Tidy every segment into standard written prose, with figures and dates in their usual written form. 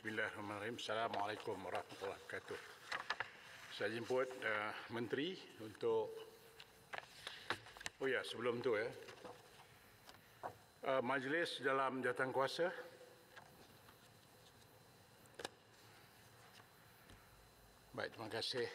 Bismillahirrahmanirrahim. Assalamualaikum warahmatullahi wabarakatuh. Saya jemput Menteri untuk... sebelum tu majlis dalam jawatankuasa. Baik, terima kasih.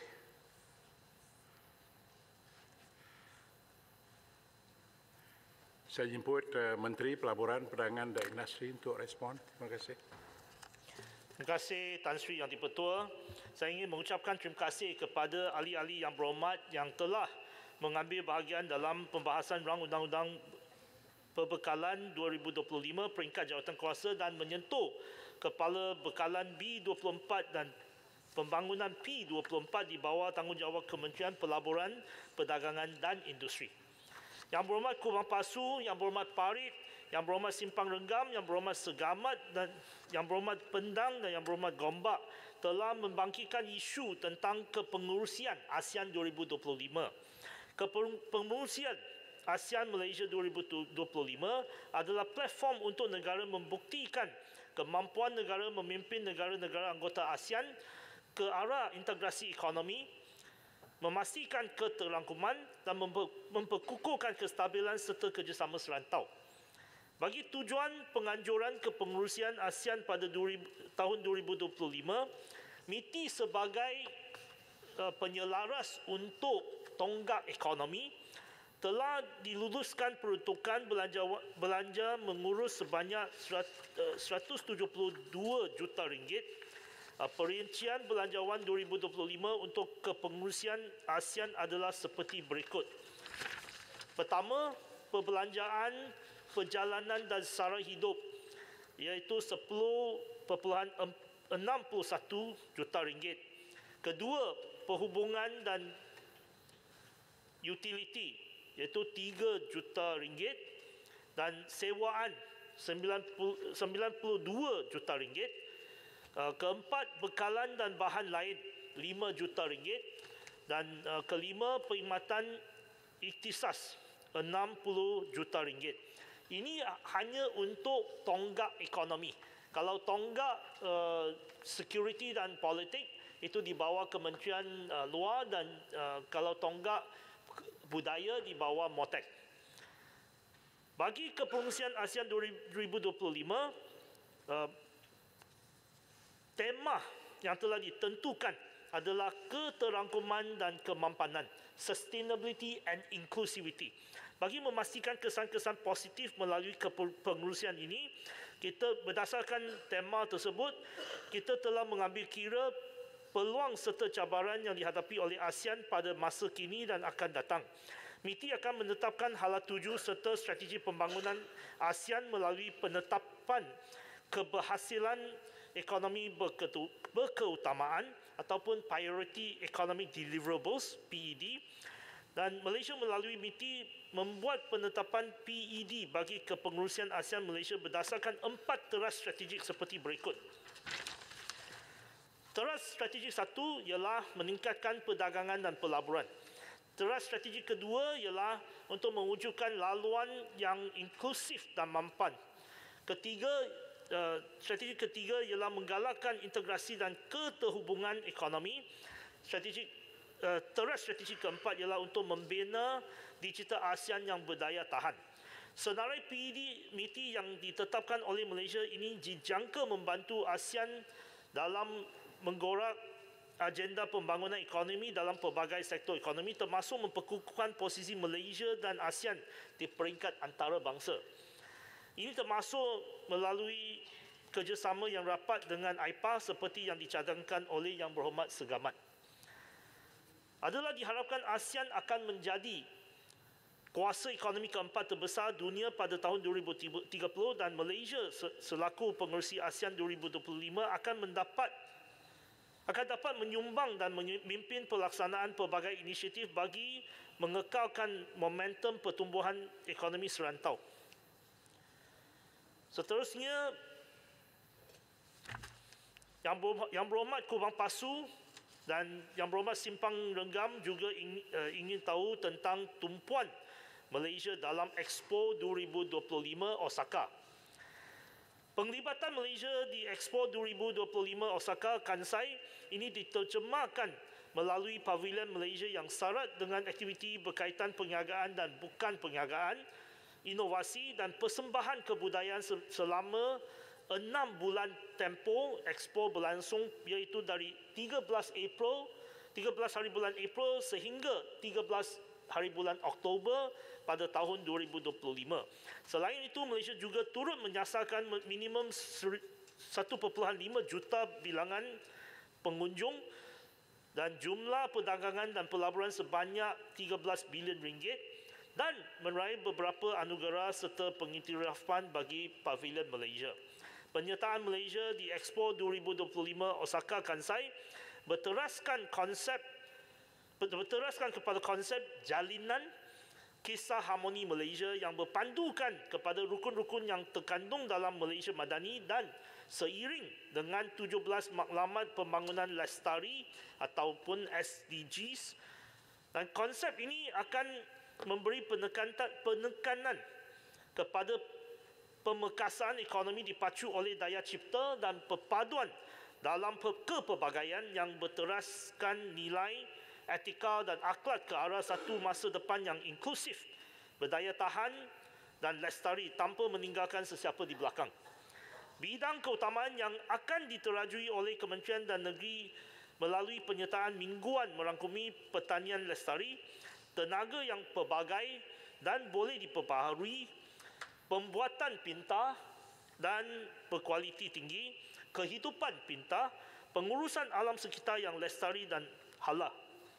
Saya jemput Menteri Pelaburan, Perdagangan dan Industri untuk respon. Terima kasih. Terima kasih Tan Sri Yang di-Pertua. Saya ingin mengucapkan terima kasih kepada ahli-ahli yang berhormat yang telah mengambil bahagian dalam pembahasan Rang Undang-Undang Perbekalan 2025 peringkat jawatankuasa dan menyentuh Kepala Bekalan B24 dan Pembangunan P24 di bawah tanggungjawab Kementerian Pelaburan, Perdagangan dan Industri. Yang berhormat Kubang Pasu, Yang berhormat Parit, Yang berhormat Simpang Renggam, Yang berhormat Segamat dan Yang berhormat Pendang dan Yang berhormat Gombak telah membangkitkan isu tentang kepengurusian ASEAN 2025. Kepengurusian ASEAN Malaysia 2025 adalah platform untuk negara membuktikan kemampuan negara memimpin negara-negara anggota ASEAN ke arah integrasi ekonomi, memastikan keterangkuman dan memperkukuhkan kestabilan serta kerjasama serantau. Bagi tujuan penganjuran kepengurusian ASEAN pada tahun 2025, MITI sebagai penyelaras untuk tonggak ekonomi telah diluluskan peruntukan belanja mengurus sebanyak 172 juta ringgit. Perincian belanjawan 2025 untuk kepengurusian ASEAN adalah seperti berikut. Pertama, perbelanjaan perjalanan dan sara hidup iaitu 10.61 juta ringgit. Kedua, perhubungan dan utility iaitu 3 juta ringgit dan sewaan 92 juta ringgit. Keempat, bekalan dan bahan lain 5 juta ringgit dan kelima, perkhidmatan ikhtisas 60 juta ringgit. Ini hanya untuk tonggak ekonomi. Kalau tonggak security dan politik itu di bawah Kementerian Luar dan kalau tonggak budaya di bawah MOTEK. Bagi kepengurusian ASEAN 2025, tema yang telah ditentukan adalah keterangkuman dan kemampanan, sustainability and inclusivity. Bagi memastikan kesan-kesan positif melalui kepengurusian ini, kita berdasarkan tema tersebut, kita telah mengambil kira peluang serta cabaran yang dihadapi oleh ASEAN pada masa kini dan akan datang. MITI akan menetapkan hala tuju serta strategi pembangunan ASEAN melalui penetapan keberhasilan ekonomi berkeutamaan ataupun Priority Economic Deliverables, PED, dan Malaysia melalui MITI membuat penetapan PED bagi kepengurusian ASEAN Malaysia berdasarkan 4 teras strategik seperti berikut. Teras strategik 1 ialah meningkatkan perdagangan dan pelaburan. Teras strategik kedua ialah untuk mewujudkan laluan yang inklusif dan mampan. Strategi ketiga ialah menggalakkan integrasi dan keterhubungan ekonomi. Teras strategi keempat ialah untuk membina digital ASEAN yang berdaya tahan. Senarai PED MITI yang ditetapkan oleh Malaysia ini dijangka membantu ASEAN dalam menggorak agenda pembangunan ekonomi dalam pelbagai sektor ekonomi termasuk memperkukuhkan posisi Malaysia dan ASEAN di peringkat antarabangsa. Ini termasuk melalui kerjasama yang rapat dengan AIPA seperti yang dicadangkan oleh Yang Berhormat Segamat. Adalah diharapkan ASEAN akan menjadi kuasa ekonomi keempat terbesar dunia pada tahun 2030 dan Malaysia selaku pengerusi ASEAN 2025 akan dapat menyumbang dan memimpin pelaksanaan pelbagai inisiatif bagi mengekalkan momentum pertumbuhan ekonomi serantau. Seterusnya, Yang Berhormat Kubang Pasu dan Yang Berhormat Simpang Renggam juga ingin tahu tentang tumpuan Malaysia dalam Expo 2025 Osaka. Penglibatan Malaysia di Expo 2025 Osaka Kansai ini diterjemahkan melalui Pavilion Malaysia yang syarat dengan aktiviti berkaitan perniagaan dan bukan perniagaan, inovasi dan persembahan kebudayaan selama 6 bulan tempoh Expo berlangsung, iaitu dari 13 hari bulan April sehingga 13 hari bulan Oktober pada tahun 2025. Selain itu, Malaysia juga turut menyasarkan minimum 1.5 juta bilangan pengunjung dan jumlah perdagangan dan pelaburan sebanyak 13 bilion ringgit dan meraih beberapa anugerah serta pengiktirafan bagi Pavilion Malaysia. Penyertaan Malaysia di Expo 2025 Osaka Kansai berteraskan kepada konsep jalinan kisah harmoni Malaysia yang berpandukan kepada rukun-rukun yang terkandung dalam Malaysia Madani dan seiring dengan 17 Maklumat Pembangunan Lestari ataupun SDGs. Dan konsep ini akan memberi penekanan kepada pemekasan ekonomi dipacu oleh daya cipta dan perpaduan dalam kepelbagaian yang berteraskan nilai etika dan akhlak ke arah satu masa depan yang inklusif, berdaya tahan dan lestari tanpa meninggalkan sesiapa di belakang. Bidang keutamaan yang akan diterajui oleh Kementerian Dalam Negeri melalui penyertaan mingguan merangkumi pertanian lestari, tenaga yang pelbagai dan boleh diperbaharui, pembuatan pintar dan berkualiti tinggi, kehidupan pintar, pengurusan alam sekitar yang lestari dan halal.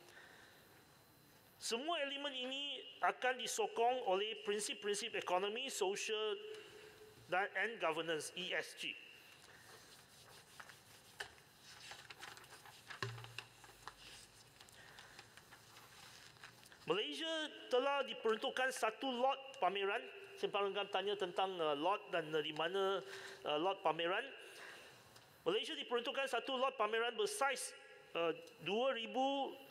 Semua elemen ini akan disokong oleh prinsip-prinsip ekonomi, sosial dan governance ESG. Malaysia telah diperuntukkan satu lot pameran. Simpang Renggam tanya tentang lot dan di mana lot pameran. Malaysia diperuntukkan satu lot pameran bersaiz 2,090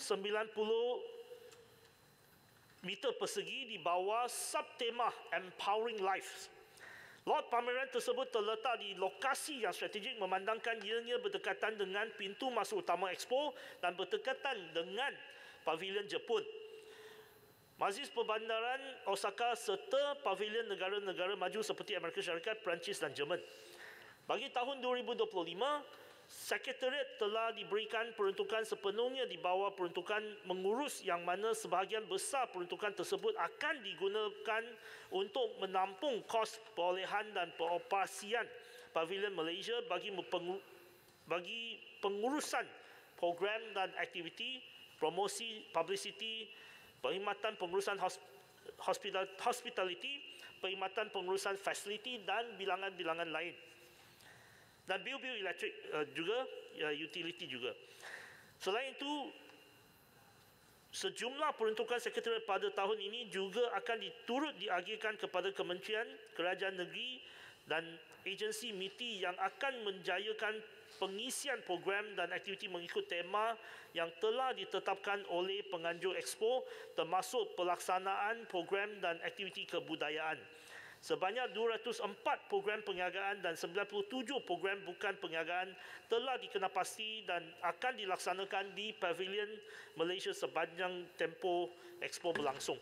meter persegi di bawah subtema Empowering Lives. Lot pameran tersebut terletak di lokasi yang strategik memandangkan ianya berdekatan dengan pintu masuk utama Expo dan berdekatan dengan Pavilion Jepun, Majlis Perbandaran Osaka serta Pavilion negara-negara maju seperti Amerika Syarikat, Perancis dan Jerman. Bagi tahun 2025, Sekretariat telah diberikan peruntukan sepenuhnya di bawah peruntukan mengurus yang mana sebahagian besar peruntukan tersebut akan digunakan untuk menampung kos perolehan dan peroperasian Pavilion Malaysia bagi pengurusan program dan aktiviti, promosi, publicity, perkhidmatan pengurusan hospitality, perkhidmatan pengurusan fasiliti dan bilangan-bilangan lain. Dan bil-bil elektrik juga, utility juga. Selain itu, sejumlah peruntukan sekretariat pada tahun ini juga akan diturut diagihkan kepada kementerian, kerajaan negeri dan agensi MITI yang akan menjayakan pengisian program dan aktiviti mengikut tema yang telah ditetapkan oleh penganjur Expo, termasuk pelaksanaan program dan aktiviti kebudayaan. Sebanyak 204 program perniagaan dan 97 program bukan perniagaan telah dikenapasti dan akan dilaksanakan di Pavilion Malaysia sepanjang tempoh Expo berlangsung.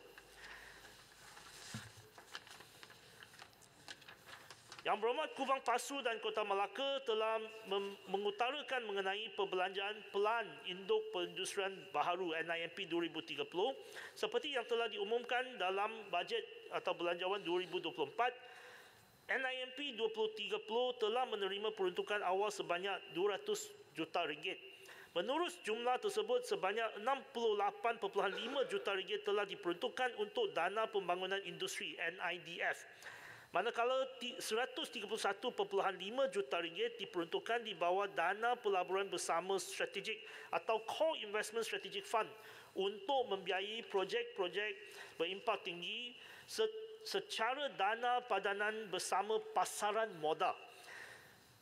Yang Berhormat Kubang Pasu dan Kota Melaka telah mengutarakan mengenai perbelanjaan Pelan Induk Perindustrian Baharu NIMP 2030 seperti yang telah diumumkan dalam bajet atau belanjawan 2024. NIMP 2030 telah menerima peruntukan awal sebanyak 200 juta ringgit. Menurut jumlah tersebut, sebanyak 68.5 juta ringgit telah diperuntukkan untuk dana pembangunan industri NIDF. Manakala 131.5 juta ringgit diperuntukkan di bawah dana pelaburan bersama strategik atau Core Investment Strategic Fund untuk membiayai projek-projek berimpak tinggi secara dana padanan bersama pasaran modal.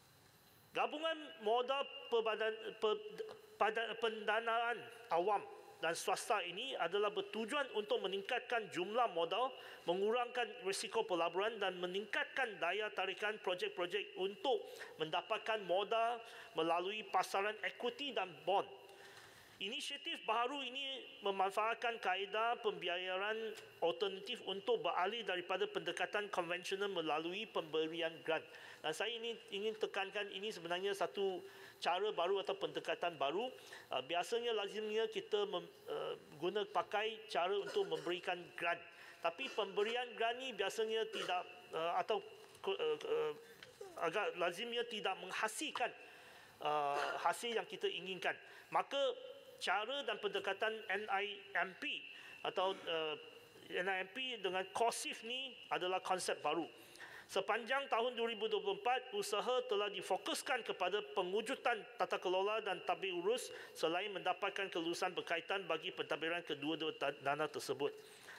Gabungan modal pendanaan awam dan swasta ini adalah bertujuan untuk meningkatkan jumlah modal, mengurangkan risiko pelaburan dan meningkatkan daya tarikan projek-projek untuk mendapatkan modal melalui pasaran equity dan bond. Inisiatif baharu ini memanfaatkan kaedah pembiayaan alternatif untuk beralih daripada pendekatan konvensional melalui pemberian grant. Dan saya ingin tekankan ini sebenarnya satu cara baru atau pendekatan baru. Biasanya lazimnya kita guna pakai cara untuk memberikan grant. Tapi pemberian grant ini biasanya tidak agak lazimnya tidak menghasilkan hasil yang kita inginkan. Maka cara dan pendekatan NIMP atau NIMP dengan COSIF ni adalah konsep baru. Sepanjang tahun 2024, usaha telah difokuskan kepada pengujutan tata kelola dan tadbir urus selain mendapatkan kelulusan berkaitan bagi pentadbiran kedua-dua dana tersebut.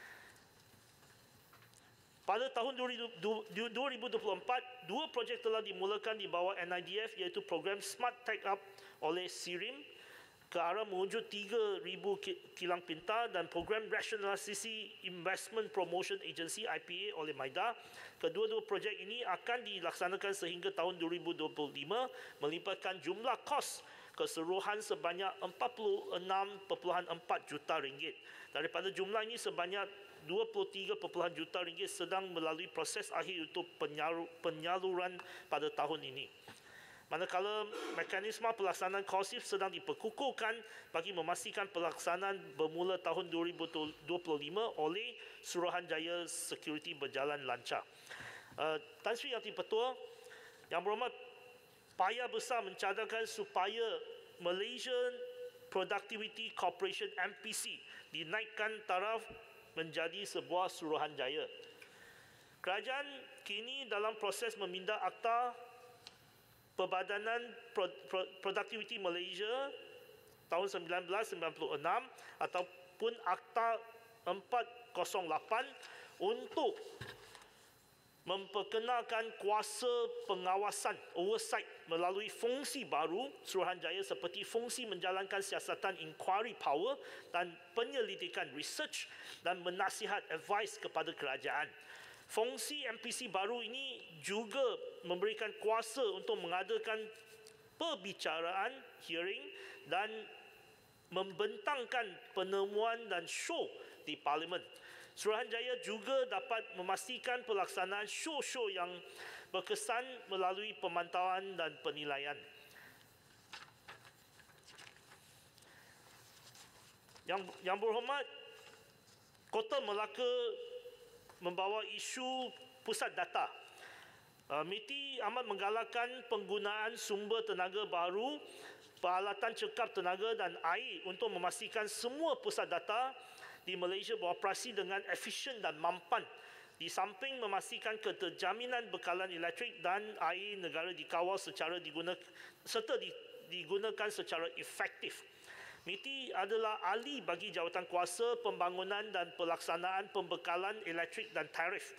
Pada tahun 2024, dua projek telah dimulakan di bawah NIDF iaitu program Smart Tech Up oleh SIRIM ke arah mewujud 3,000 kilang pintar dan program Rationalisasi Investment Promotion Agency IPA oleh MIDA. Kedua-dua projek ini akan dilaksanakan sehingga tahun 2025 melibatkan jumlah kos keseluruhan sebanyak 46.4 juta ringgit. Daripada jumlah ini sebanyak 23 juta ringgit sedang melalui proses akhir untuk penyaluran pada tahun ini. Manakala mekanisme pelaksanaan COSIF sedang diperkukuhkan bagi memastikan pelaksanaan bermula tahun 2025 oleh Suruhanjaya Security berjalan lancar. Tan Sri Yang Di-Pertua, Yang Berhormat, payah besar mencadangkan supaya Malaysian Productivity Corporation MPC dinaikkan taraf menjadi sebuah suruhanjaya. Kerajaan kini dalam proses meminda Akta Perbadanan Productivity Malaysia tahun 1996 ataupun Akta 408 untuk memperkenalkan kuasa pengawasan oversight melalui fungsi baru Suruhanjaya seperti fungsi menjalankan siasatan inquiry power dan penyelidikan research dan menasihat advice kepada kerajaan. Fungsi MPC baru ini juga memberikan kuasa untuk mengadakan perbicaraan, hearing dan membentangkan penemuan dan show di Parlimen. Suruhanjaya juga dapat memastikan pelaksanaan show-show yang berkesan melalui pemantauan dan penilaian. Yang Berhormat, Kota Melaka membawa isu pusat data. MITI amat menggalakkan penggunaan sumber tenaga baru, peralatan cekap tenaga dan air untuk memastikan semua pusat data di Malaysia beroperasi dengan efisien dan mampan. Di samping memastikan keterjaminan bekalan elektrik dan air negara dikawal secara digunakan secara efektif. MITI adalah ahli bagi Jawatankuasa Pembangunan dan Pelaksanaan Pembekalan Elektrik dan Tarif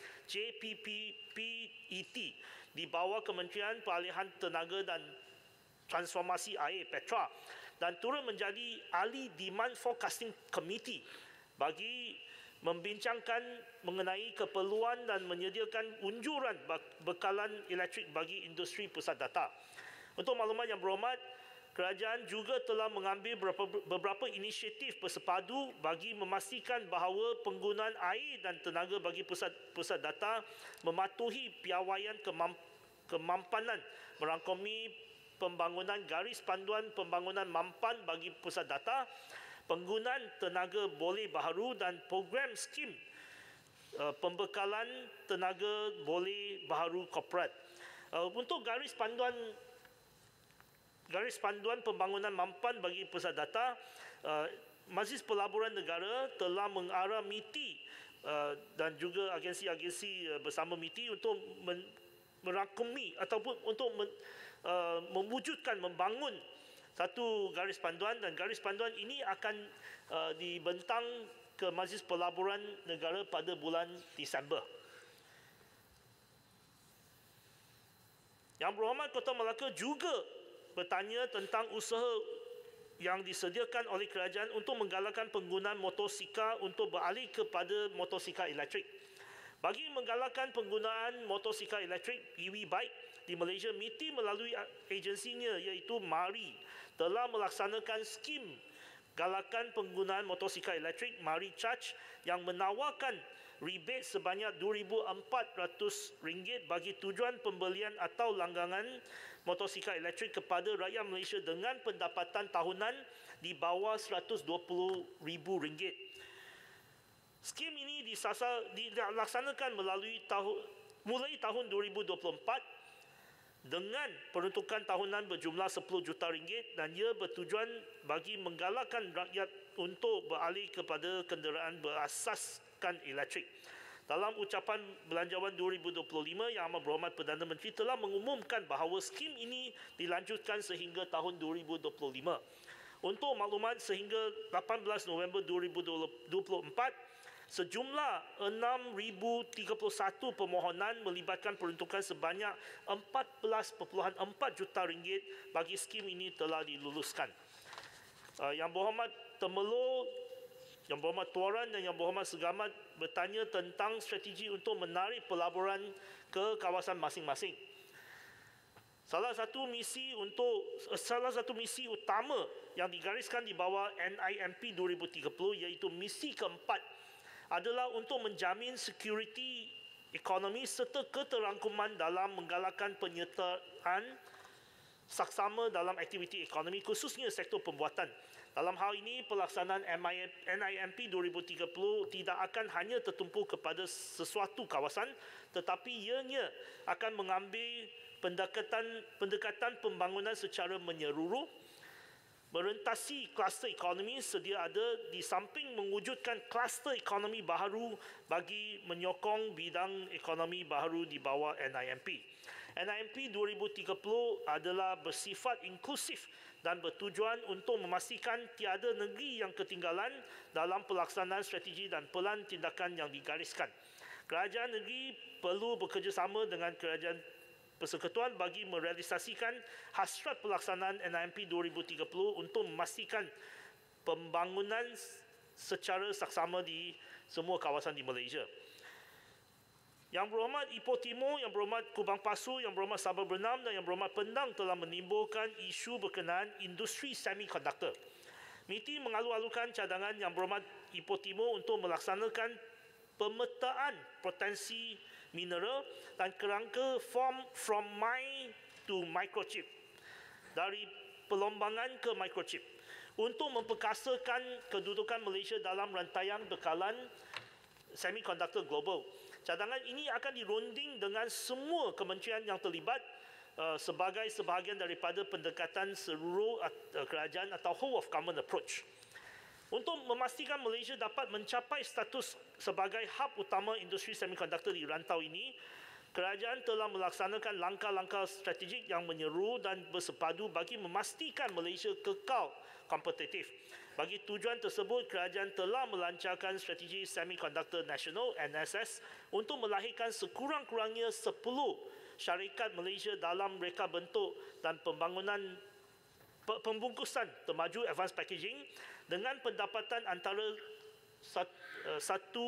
JPPET di bawah Kementerian Peralihan Tenaga dan Transformasi Air Petra dan turut menjadi ahli Demand Forecasting Committee bagi membincangkan mengenai keperluan dan menyediakan unjuran bekalan elektrik bagi industri pusat data. Untuk makluman Yang Berhormat, kerajaan juga telah mengambil beberapa inisiatif bersepadu bagi memastikan bahawa penggunaan air dan tenaga bagi pusat data mematuhi piawaian kemampanan merangkumi pembangunan garis panduan pembangunan mampan bagi pusat data, penggunaan tenaga boleh baharu dan program skim pembekalan tenaga boleh baharu korporat. Untuk garis panduan pembangunan mampan bagi pusat data, Majlis Pelaburan Negara telah mengarah MITI dan juga agensi-agensi bersama MITI untuk merangkumi ataupun untuk membangun satu garis panduan, dan garis panduan ini akan dibentang ke Majlis Pelaburan Negara pada bulan Disember. Yang Berhormat, Kota Melaka juga bertanya tentang usaha yang disediakan oleh kerajaan untuk menggalakkan penggunaan motosikal untuk beralih kepada motosikal elektrik. Bagi menggalakkan penggunaan motosikal elektrik (EV bike) di Malaysia, MITI melalui agensinya iaitu MARI telah melaksanakan skim galakan penggunaan motosikal elektrik MARI Charge yang menawarkan rebate sebanyak RM2,400 bagi tujuan pembelian atau langgangan motosikal elektrik kepada rakyat Malaysia dengan pendapatan tahunan di bawah RM120,000. Skim ini dilaksanakan mulai tahun 2024 dengan peruntukan tahunan berjumlah RM10 juta dan ia bertujuan bagi menggalakkan rakyat untuk beralih kepada kenderaan berasaskan elektrik. Dalam ucapan Belanjawan 2025, Yang Amat Berhormat Perdana Menteri telah mengumumkan bahawa skim ini dilanjutkan sehingga tahun 2025. Untuk maklumat, sehingga 18 November 2024, sejumlah 6,031 permohonan melibatkan peruntukan sebanyak RM14.4 juta bagi skim ini telah diluluskan. Yang Berhormat Temelloh, Yang Berhormat Tuaran dan Yang Berhormat Segamat bertanya tentang strategi untuk menarik pelaburan ke kawasan masing-masing. Salah satu misi utama yang digariskan di bawah NIMP 2030 iaitu misi keempat adalah untuk menjamin security ekonomi serta keterangkuman dalam menggalakkan penyertaan saksama dalam aktiviti ekonomi khususnya sektor pembuatan. Dalam hal ini, pelaksanaan NIMP 2030 tidak akan hanya tertumpu kepada sesuatu kawasan tetapi ianya akan mengambil pendekatan pembangunan secara menyeluruh, merentasi kluster ekonomi sedia ada di samping mewujudkan kluster ekonomi baharu bagi menyokong bidang ekonomi baharu di bawah NIMP. NIMP 2030 adalah bersifat inklusif dan bertujuan untuk memastikan tiada negeri yang ketinggalan dalam pelaksanaan strategi dan pelan tindakan yang digariskan. Kerajaan negeri perlu bekerjasama dengan kerajaan Persekutuan bagi merealisasikan hasrat pelaksanaan NIMP 2030 untuk memastikan pembangunan secara saksama di semua kawasan di Malaysia. Yang Berhormat Ipoh Timur, Yang Berhormat Kubang Pasu, Yang Berhormat Sabah Bernam dan Yang Berhormat Pendang telah menimbulkan isu berkenaan industri semiconductor. MITI mengalu-alukan cadangan Yang Berhormat Ipoh Timur untuk melaksanakan pemetaan potensi mineral dan kerangka from mine to microchip, dari pelombangan ke microchip, untuk memperkasakan kedudukan Malaysia dalam rantaian bekalan semiconductor global. Cadangan ini akan dirunding dengan semua kementerian yang terlibat sebagai sebahagian daripada pendekatan seluruh kerajaan atau whole of government approach. Untuk memastikan Malaysia dapat mencapai status sebagai hub utama industri semiconductor di rantau ini, kerajaan telah melaksanakan langkah-langkah strategik yang menyeluruh dan bersepadu bagi memastikan Malaysia kekal kompetitif. Bagi tujuan tersebut, kerajaan telah melancarkan strategi Semiconductor Nasional (NSS) untuk melahirkan sekurang-kurangnya 10 syarikat Malaysia dalam reka bentuk dan pembungkusan termaju advanced packaging dengan pendapatan antara $1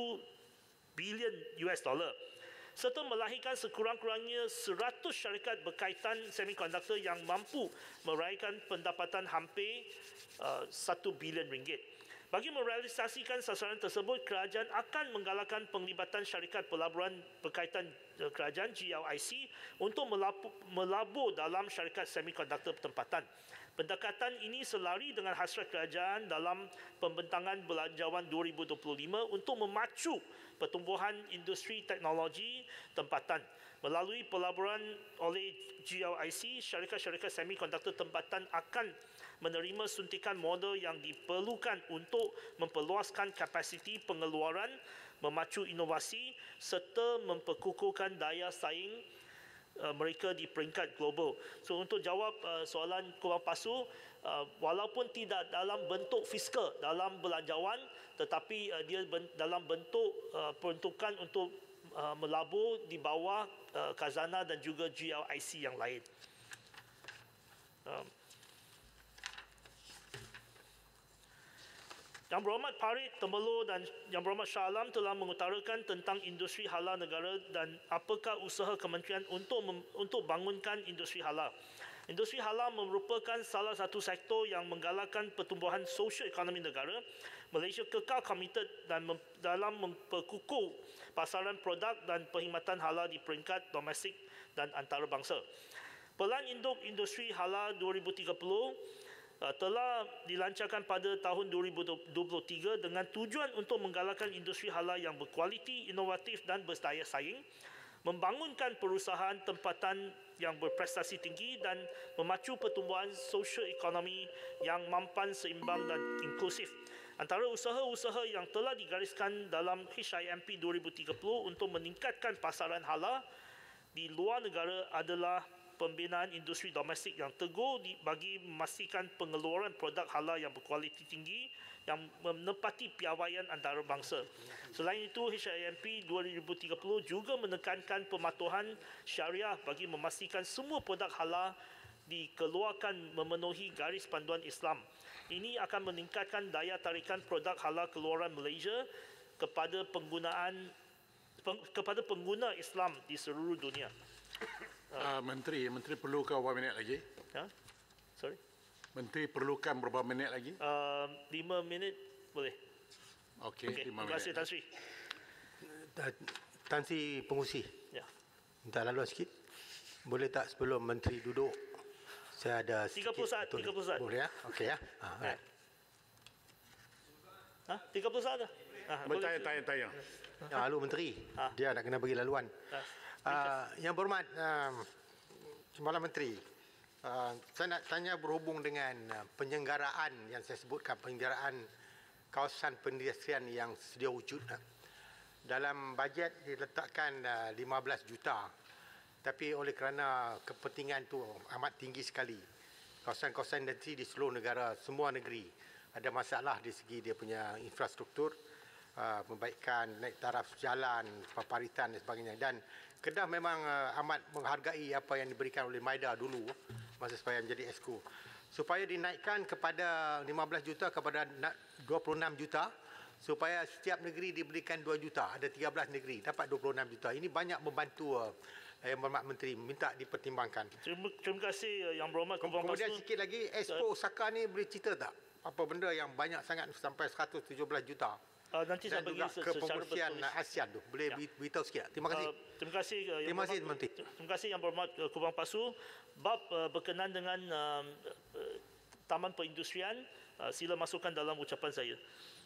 bilion serta melahirkan sekurang-kurangnya 100 syarikat berkaitan semikonduktor yang mampu meraihkan pendapatan hampir $1 bilion. Bagi merealisasikan sasaran tersebut, kerajaan akan menggalakkan penglibatan syarikat pelaburan berkaitan kerajaan GLIC untuk melabur dalam syarikat semikonduktor tempatan. Pendekatan ini selari dengan hasrat kerajaan dalam pembentangan Belanjawan 2025 untuk memacu pertumbuhan industri teknologi tempatan. Melalui pelaburan oleh GLIC, syarikat-syarikat semikonduktor tempatan akan menerima suntikan modal yang diperlukan untuk memperluaskan kapasiti pengeluaran, memacu inovasi serta memperkukuhkan daya saing mereka di peringkat global. So untuk jawab soalan Kubang Pasu, walaupun tidak dalam bentuk fiskal dalam belanjawan, tetapi dia dalam bentuk peruntukan untuk melabur di bawah khazanah dan juga GLIC yang lain. Yang Berhormat Farid Tembelo dan Yang Berhormat Shah Alam telah mengutarakan tentang industri halal negara dan apakah usaha kementerian untuk bangunkan industri halal. Industri halal merupakan salah satu sektor yang menggalakkan pertumbuhan sosio-ekonomi negara. Malaysia kekal komited dalam memperkukuh pasaran produk dan perkhidmatan halal di peringkat domestik dan antarabangsa. Pelan Induk Industri Halal 2030 telah dilancarkan pada tahun 2023 dengan tujuan untuk menggalakkan industri halal yang berkualiti, inovatif dan berdaya saing, membangunkan perusahaan tempatan yang berprestasi tinggi dan memacu pertumbuhan sosio-ekonomi yang mampan, seimbang dan inklusif. Antara usaha-usaha yang telah digariskan dalam HIMP 2030 untuk meningkatkan pasaran halal di luar negara adalah pembinaan industri domestik yang teguh bagi memastikan pengeluaran produk halal yang berkualiti tinggi yang menepati piawaian antarabangsa. Selain itu, HIMP 2030 juga menekankan pematuhan syariah bagi memastikan semua produk halal dikeluarkan memenuhi garis panduan Islam. Ini akan meningkatkan daya tarikan produk halal keluaran Malaysia kepada pengguna Islam di seluruh dunia. Menteri perlukan berapa minit lagi? Ha? Sorry? Menteri perlukan berapa minit lagi? 5 minit boleh. Okey, 5 terima minit. kasih Tan Sri. Tan Sri Pengurusi, Ya. minta laluan sikit. Boleh tak sebelum Menteri duduk, saya ada 30 sikit saat, 30 saat. Boleh ya? Okey ya. Alright. Ha? 30 saat dah? Boleh. Tanya. Lalu Menteri, dia nak kena bagi laluan. Yang berhormat, Semalam Menteri, saya nak tanya berhubung dengan penyelenggaraan yang saya sebutkan, penyelenggaraan kawasan perindustrian yang sedia wujud. Dalam bajet diletakkan 15 juta, tapi oleh kerana kepentingan itu amat tinggi sekali, kawasan-kawasan industri di seluruh negara, semua negeri ada masalah di segi dia punya infrastruktur, membaikan naik taraf jalan, paparitan dan sebagainya. Dan Kedah memang amat menghargai apa yang diberikan oleh Maida dulu masa supaya menjadi Exco. Supaya dinaikkan kepada 15 juta kepada 26 juta, supaya setiap negeri diberikan 2 juta. Ada 13 negeri dapat 26 juta. Ini banyak membantu Yang Berhormat Menteri, minta dipertimbangkan. Terima kasih Yang Berhormat Kubang Kemudian Pasu. sikit lagi, Exco Osaka ni boleh cerita tak? Apa benda yang banyak sangat sampai 117 juta? Nanti saya Dan bagi juga secara kepengurusian bertulis. ASEAN tu. Boleh beritahu sikit? Terima kasih. Terima kasih Terima kasih, Menteri. Terima kasih Yang Berhormat Kubang Pasu. Bab berkenaan dengan Taman Perindustrian, sila masukkan dalam ucapan saya.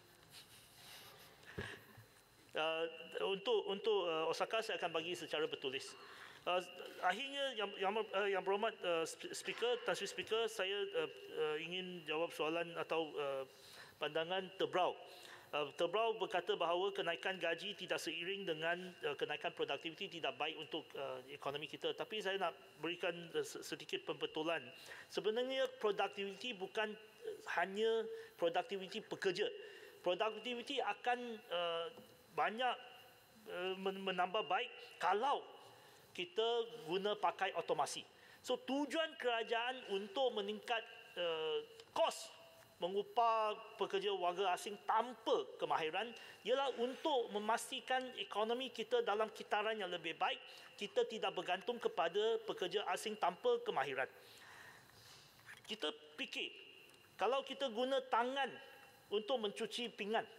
Untuk Osaka saya akan bagi secara bertulis. Akhirnya Yang Berhormat Speaker, Tan Sri Speaker, saya ingin jawab soalan atau pandangan Tebrau. Tebrau berkata bahawa kenaikan gaji tidak seiring dengan kenaikan produktiviti tidak baik untuk ekonomi kita. Tapi saya nak berikan sedikit pembetulan. Sebenarnya produktiviti bukan hanya produktiviti pekerja. Produktiviti akan banyak menambah baik kalau kita guna pakai otomasi. So tujuan kerajaan untuk meningkat kos mengupah pekerja warga asing tanpa kemahiran ialah untuk memastikan ekonomi kita dalam kitaran yang lebih baik. Kita tidak bergantung kepada pekerja asing tanpa kemahiran. Kita fikir, kalau kita guna tangan untuk mencuci pinggan,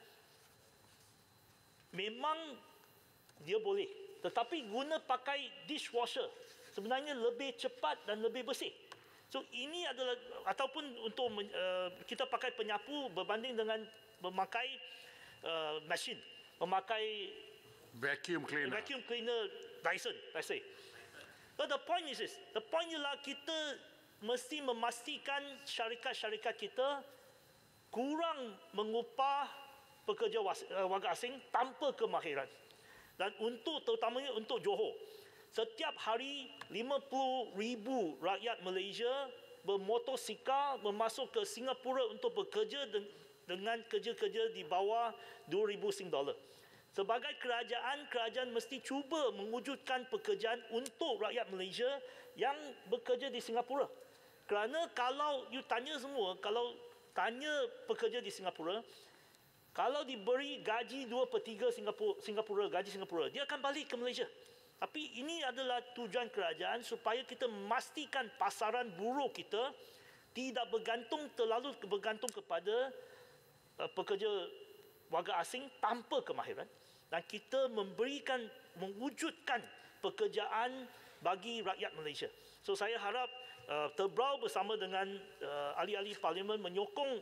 memang dia boleh. Tetapi guna pakai dishwasher sebenarnya lebih cepat dan lebih bersih. So ini adalah, ataupun untuk kita pakai penyapu berbanding dengan memakai mesin, memakai Vacuum cleaner. Dyson, let's say. So the point is this, the point ialah kita mesti memastikan syarikat-syarikat kita kurang mengupah pekerja warga asing tanpa kemahiran. Dan terutamanya untuk Johor. Setiap hari 50,000 rakyat Malaysia bermotosikal memasuk ke Singapura untuk bekerja dengan kerja-kerja di bawah 2,000 Sing dollar. Sebagai kerajaan mesti cuba mewujudkan pekerjaan untuk rakyat Malaysia yang bekerja di Singapura. Kerana kalau you tanya semua, kalau tanya pekerja di Singapura, Kalau diberi gaji 2/3 Singapura, gaji Singapura, dia akan balik ke Malaysia. Tapi ini adalah tujuan kerajaan supaya kita memastikan pasaran buruh kita tidak terlalu bergantung kepada pekerja warga asing tanpa kemahiran, dan kita mewujudkan pekerjaan bagi rakyat Malaysia. So saya harap Terbrau bersama dengan ahli-ahli parlimen menyokong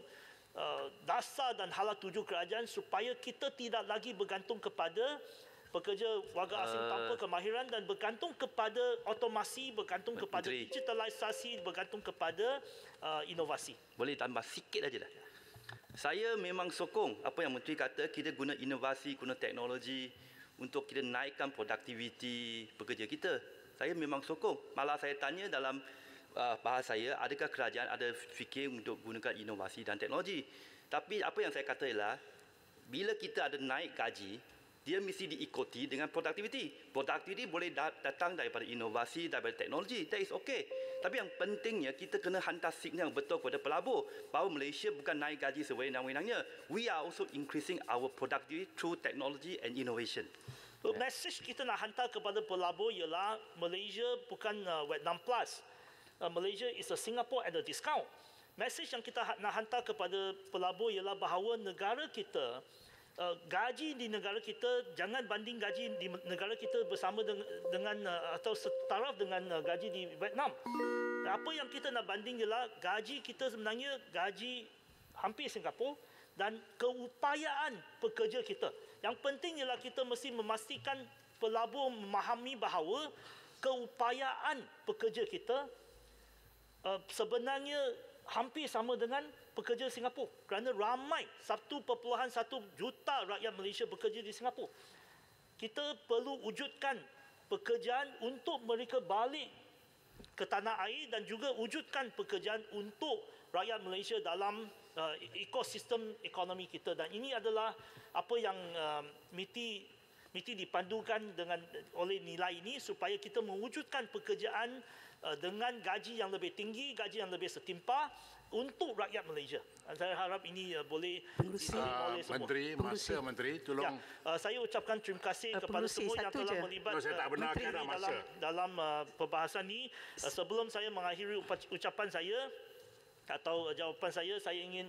dasar dan hala tuju kerajaan supaya kita tidak lagi bergantung kepada pekerja warga asing tanpa kemahiran dan bergantung kepada otomasi, bergantung kepada digitalisasi, bergantung kepada inovasi. Boleh tambah sikit aja dah. Saya memang sokong apa yang Menteri kata, kita guna inovasi, guna teknologi untuk kita naikkan produktiviti pekerja kita. Saya memang sokong. Malah saya tanya dalam bahas saya, adakah kerajaan ada fikir untuk gunakan inovasi dan teknologi? Tapi apa yang saya kata ialah, bila kita ada naik gaji, dia mesti diikuti dengan produktiviti. Produktiviti boleh datang daripada inovasi, daripada teknologi. That is okay. Tapi yang pentingnya, kita kena hantar signal betul kepada pelabur bahawa Malaysia bukan naik gaji sewenang-wenangnya. We are also increasing our productivity through technology and innovation. So, message kita nak hantar kepada pelabur ialah Malaysia bukan Vietnam Plus. Malaysia is a Singapore at a discount. Message yang kita nak hantar kepada pelabur ialah bahawa negara kita, gaji di negara kita jangan banding gaji di negara kita bersama dengan atau setaraf dengan gaji di Vietnam. Apa yang kita nak banding ialah gaji kita sebenarnya gaji hampir Singapura dan keupayaan pekerja kita. Yang penting ialah kita mesti memastikan pelabur memahami bahawa keupayaan pekerja kita sebenarnya hampir sama dengan pekerja Singapura, kerana ramai 1.1 juta rakyat Malaysia bekerja di Singapura. Kita perlu wujudkan pekerjaan untuk mereka balik ke tanah air dan juga wujudkan pekerjaan untuk rakyat Malaysia dalam ekosistem ekonomi kita, dan ini adalah apa yang MITI dipandukan oleh nilai ini supaya kita mewujudkan pekerjaan dengan gaji yang lebih tinggi, gaji yang lebih setimpal untuk rakyat Malaysia. Saya harap ini boleh diterima oleh semua. Menteri, tolong. Saya ucapkan terima kasih kepada semua yang telah melibat saya tak benarkan dalam perbahasan ini. Sebelum saya mengakhiri ucapan saya atau jawapan saya ingin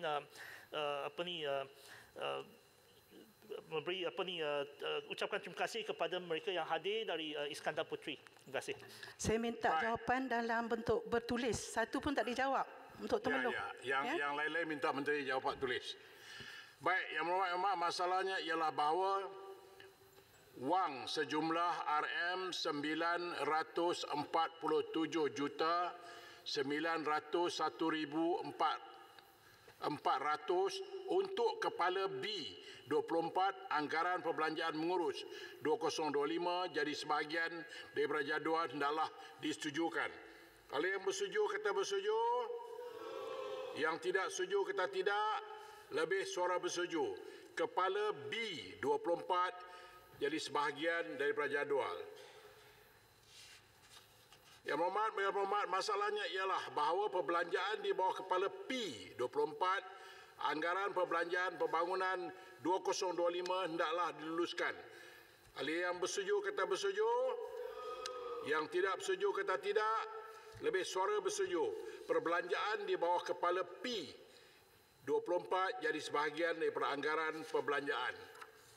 ucapkan terima kasih kepada mereka yang hadir dari Iskandar Puteri. Terima kasih. Saya minta jawapan dalam bentuk bertulis. Satu pun tak dijawab untuk temeluk. Yang lain-lain minta Menteri jawapan tulis. Baik, yang berhormat, masalahnya ialah bahawa wang sejumlah RM947,901,400 untuk kepala B24 anggaran perbelanjaan mengurus 2025 jadi sebahagian daripada jadual hendaklah disetujukan. Kalau yang bersetuju kata bersetuju, yang tidak setuju kata tidak, lebih suara bersetuju. Kepala B24 jadi sebahagian daripada jadual. Yang berhormat, masalahnya ialah bahawa perbelanjaan di bawah kepala P24 anggaran perbelanjaan pembangunan 2025 hendaklah diluluskan. Ahli yang bersetuju kata bersetuju, yang tidak bersetuju kata tidak, lebih suara bersetuju. Perbelanjaan di bawah kepala P24 jadi sebahagian daripada anggaran perbelanjaan.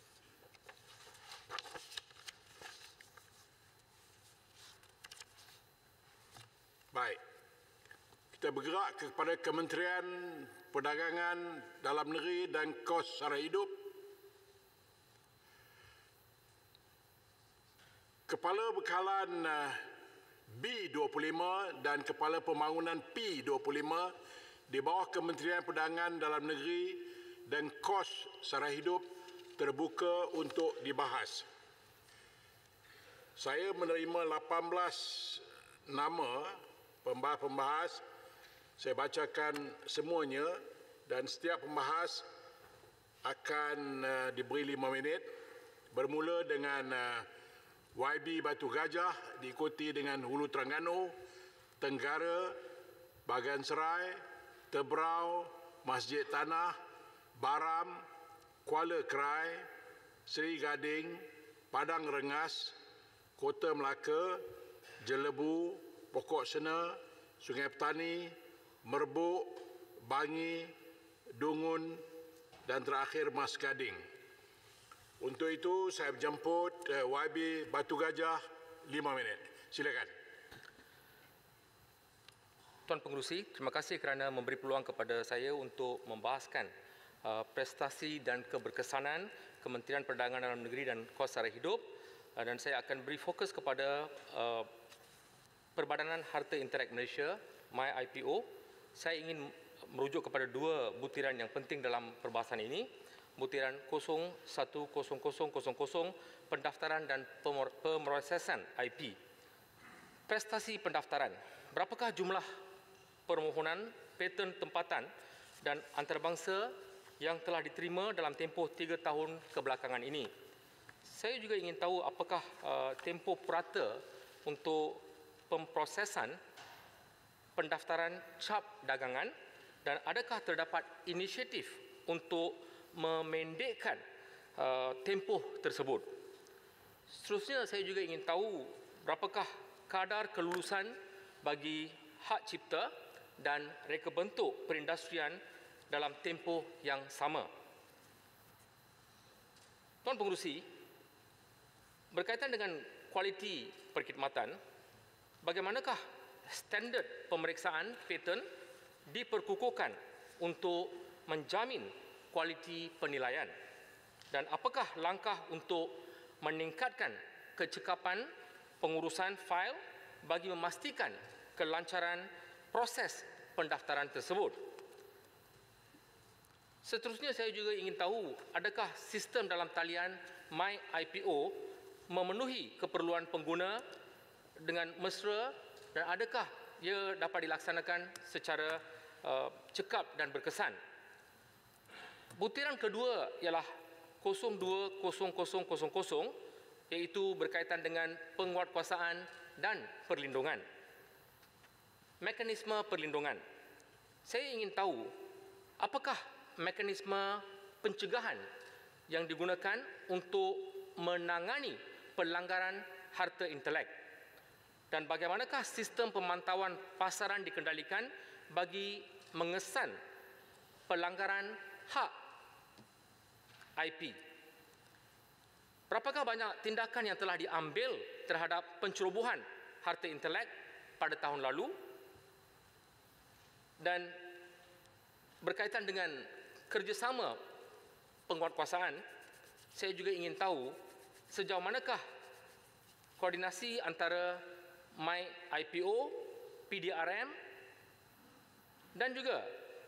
Baik. Kita bergerak kepada Kementerian Perdagangan Dalam Negeri dan Kos Sara Hidup. Kepala Bekalan B25 dan Kepala Pembangunan P25 di bawah Kementerian Perdagangan Dalam Negeri dan Kos Sara Hidup terbuka untuk dibahas. Saya menerima 18 nama pembahas-pembahas. Saya bacakan semuanya dan setiap pembahas akan diberi 5 minit. Bermula dengan YB Batu Gajah, diikuti dengan Hulu Terengganu, Tenggara, Bagan Serai, Terbrau, Masjid Tanah, Baram, Kuala Krai, Seri Gading, Padang Rengas, Kota Melaka, Jelebu, Pokok Sena, Sungai Petani, Merbuk, Bangi, Dungun dan terakhir Mas Gading. Untuk itu saya menjemput YB Batu Gajah 5 minit. Silakan. Tuan Pengerusi, terima kasih kerana memberi peluang kepada saya untuk membahaskan prestasi dan keberkesanan Kementerian Perdagangan Dalam Negeri dan Kos Sara Hidup, dan saya akan beri fokus kepada Perbadanan Harta Intelek Malaysia, MyIPO. Saya ingin merujuk kepada dua butiran yang penting dalam perbahasan ini. Butiran 010000 pendaftaran dan pemrosesan IP. Prestasi pendaftaran. Berapakah jumlah permohonan paten tempatan dan antarabangsa yang telah diterima dalam tempoh 3 tahun kebelakangan ini? Saya juga ingin tahu apakah tempoh purata untuk pemprosesan pendaftaran cap dagangan dan adakah terdapat inisiatif untuk memendekkan tempoh tersebut. Seterusnya saya juga ingin tahu berapakah kadar kelulusan bagi hak cipta dan reka bentuk perindustrian dalam tempoh yang sama. Tuan Pengerusi, berkaitan dengan kualiti perkhidmatan, bagaimanakah standard pemeriksaan paten diperkukuhkan untuk menjamin kualiti penilaian, dan apakah langkah untuk meningkatkan kecekapan pengurusan fail bagi memastikan kelancaran proses pendaftaran tersebut? Seterusnya saya juga ingin tahu adakah sistem dalam talian MyIPO memenuhi keperluan pengguna dengan mesra dan adakah ia dapat dilaksanakan secara cekap dan berkesan. Butiran kedua ialah 020000 iaitu berkaitan dengan penguatkuasaan dan perlindungan. Mekanisme perlindungan. Saya ingin tahu apakah mekanisme pencegahan yang digunakan untuk menangani pelanggaran harta intelek dan bagaimanakah sistem pemantauan pasaran dikendalikan bagi mengesan pelanggaran hak IP. Berapakah banyak tindakan yang telah diambil terhadap pencerobohan harta intelek pada tahun lalu? Dan berkaitan dengan kerjasama penguatkuasaan, saya juga ingin tahu sejauh manakah koordinasi antara MyIPO, PDRM dan juga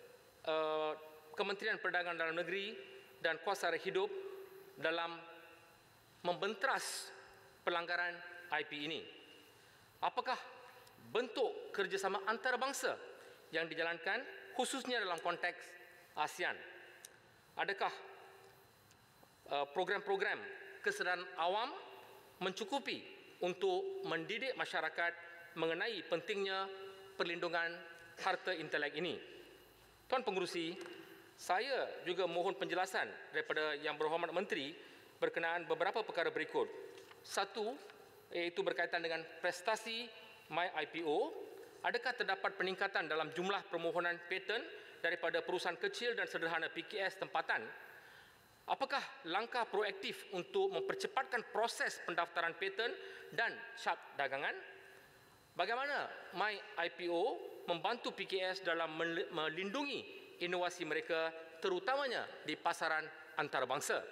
Kementerian Perdagangan Dalam Negeri dan Kos Sara Hidup dalam membentras pelanggaran IP ini. Apakah bentuk kerjasama antarabangsa yang dijalankan khususnya dalam konteks ASEAN? Adakah program-program kesedaran awam mencukupi untuk mendidik masyarakat mengenai pentingnya perlindungan harta intelek ini? Tuan Pengerusi, saya juga mohon penjelasan daripada Yang Berhormat Menteri berkenaan beberapa perkara berikut. Satu, iaitu berkaitan dengan prestasi MyIPO. Adakah terdapat peningkatan dalam jumlah permohonan paten daripada perusahaan kecil dan sederhana PKS tempatan? Apakah langkah proaktif untuk mempercepatkan proses pendaftaran paten dan cap dagangan? Bagaimana MyIPO membantu PKS dalam melindungi inovasi mereka terutamanya di pasaran antarabangsa?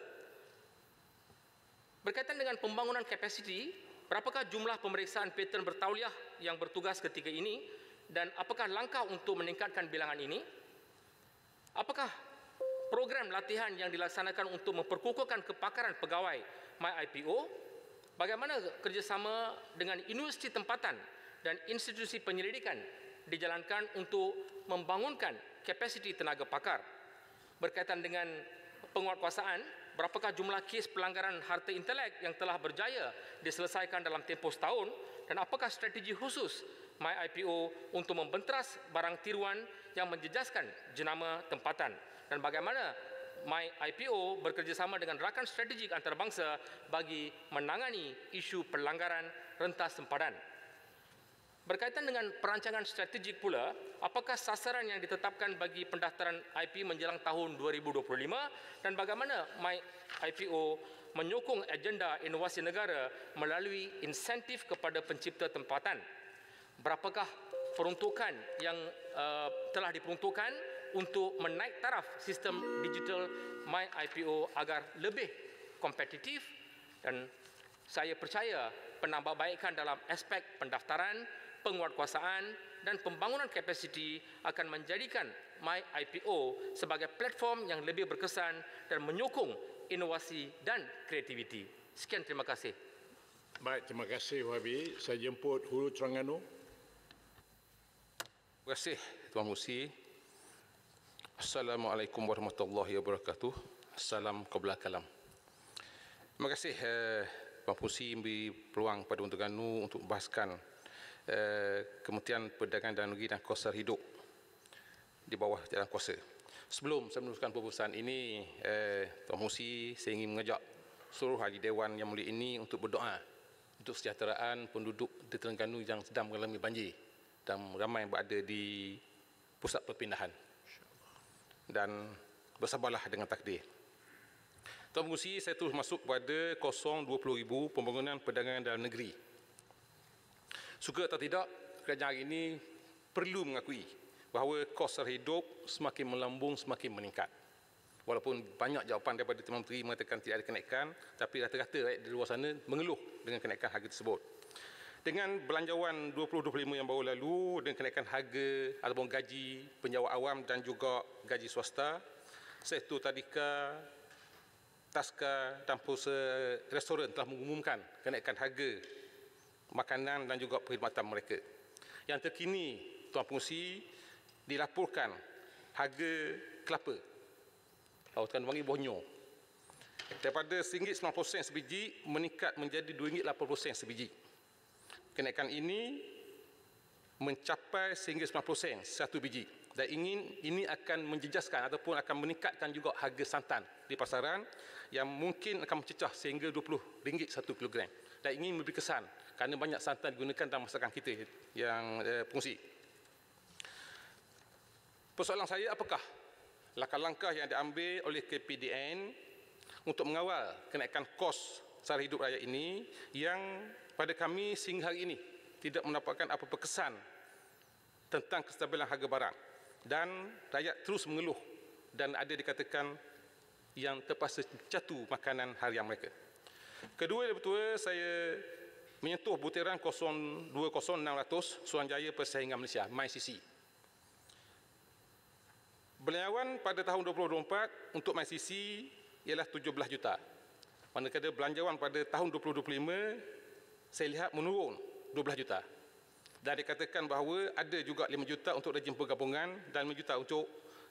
Berkaitan dengan pembangunan kapasiti, berapakah jumlah pemeriksaan paten bertauliah yang bertugas ketika ini dan apakah langkah untuk meningkatkan bilangan ini? Apakah program latihan yang dilaksanakan untuk memperkukuhkan kepakaran pegawai MyIPO? Bagaimana kerjasama dengan universiti tempatan dan institusi penyelidikan dijalankan untuk membangunkan kapasiti tenaga pakar? Berkaitan dengan penguatkuasaan, berapakah jumlah kes pelanggaran harta intelek yang telah berjaya diselesaikan dalam tempoh setahun dan apakah strategi khusus MyIPO untuk membentras barang tiruan yang menjejaskan jenama tempatan dan bagaimana MyIPO bekerjasama dengan rakan strategik antarabangsa bagi menangani isu pelanggaran rentas sempadan. Berkaitan dengan perancangan strategik pula, apakah sasaran yang ditetapkan bagi pendaftaran IP menjelang tahun 2025 dan bagaimana MyIPO menyokong agenda inovasi negara melalui insentif kepada pencipta tempatan? Berapakah peruntukan yang telah diperuntukkan untuk menaik taraf sistem digital MyIPO agar lebih kompetitif, dan saya percaya penambahbaikan dalam aspek pendaftaran, penguatkuasaan dan pembangunan kapasiti akan menjadikan MyIPO sebagai platform yang lebih berkesan dan menyokong inovasi dan kreativiti. Sekian, terima kasih. Baik, terima kasih Wabi. Saya jemput Hulu Terengganu. Terima kasih Tuan Musi. Assalamualaikum warahmatullahi wabarakatuh. Salam qabla kalam. Terima kasih Tuan Musi beri peluang pada Untuk Terengganu untuk membahaskan Kementerian Perdagangan Dalam Negeri dan Kos Hidup di bawah jalan kuasa. Sebelum saya meneruskan pembahasan ini, Tuan Musi, saya ingin mengajak seluruh ahli Dewan yang mulia ini untuk berdoa untuk kesejahteraan penduduk di Terengganu yang sedang mengalami banjir dan ramai yang berada di pusat perpindahan. Dan bersabarlah dengan takdir. Tuan Pengerusi, saya terus masuk pada 020,000 pembangunan perdagangan dalam negeri. Suka atau tidak, kerajaan hari ini perlu mengakui bahawa kos sara hidup semakin melambung, semakin meningkat. Walaupun banyak jawapan daripada Tuan Menteri mengatakan tidak ada kenaikan, tapi rata-rata rakyat di luar sana mengeluh dengan kenaikan harga tersebut. Dengan belanjawan 2025 yang baru lalu, dengan kenaikan harga ataupun gaji penjawat awam dan juga gaji swasta, sektor tadika, taska dan perusahaan restoran telah mengumumkan kenaikan harga makanan dan juga perkhidmatan mereka. Yang terkini, Tuan Pengerusi, dilaporkan harga kelapa lautan wangi Borneo daripada RM1.90 sebiji meningkat menjadi RM2.80 sebiji. Kenaikan ini mencapai sehingga RM90 satu biji, dan ini akan menjejaskan ataupun akan meningkatkan juga harga santan di pasaran yang mungkin akan mencecah sehingga RM20 satu kilogram, dan ingin memberi kesan kerana banyak santan digunakan dalam masakan kita yang Pengerusi. Persoalan saya, apakah langkah-langkah yang diambil oleh KPDN untuk mengawal kenaikan kos sara hidup rakyat ini yang pada kami sehingga hari ini tidak mendapatkan apa-apa kesan tentang kestabilan harga barang, dan rakyat terus mengeluh dan ada dikatakan yang terpaksa jatuh makanan harian mereka. Kedua, betul saya menyentuh butiran 020600 Suruhanjaya Persaingan Malaysia, MyCC. Belanjawan pada tahun 2024 untuk MyCC ialah 17 juta. Manakala belanjawan pada tahun 2025 saya lihat menurun 12 juta. Dan dikatakan bahawa ada juga 5 juta untuk rejim pergabungan dan 5 juta untuk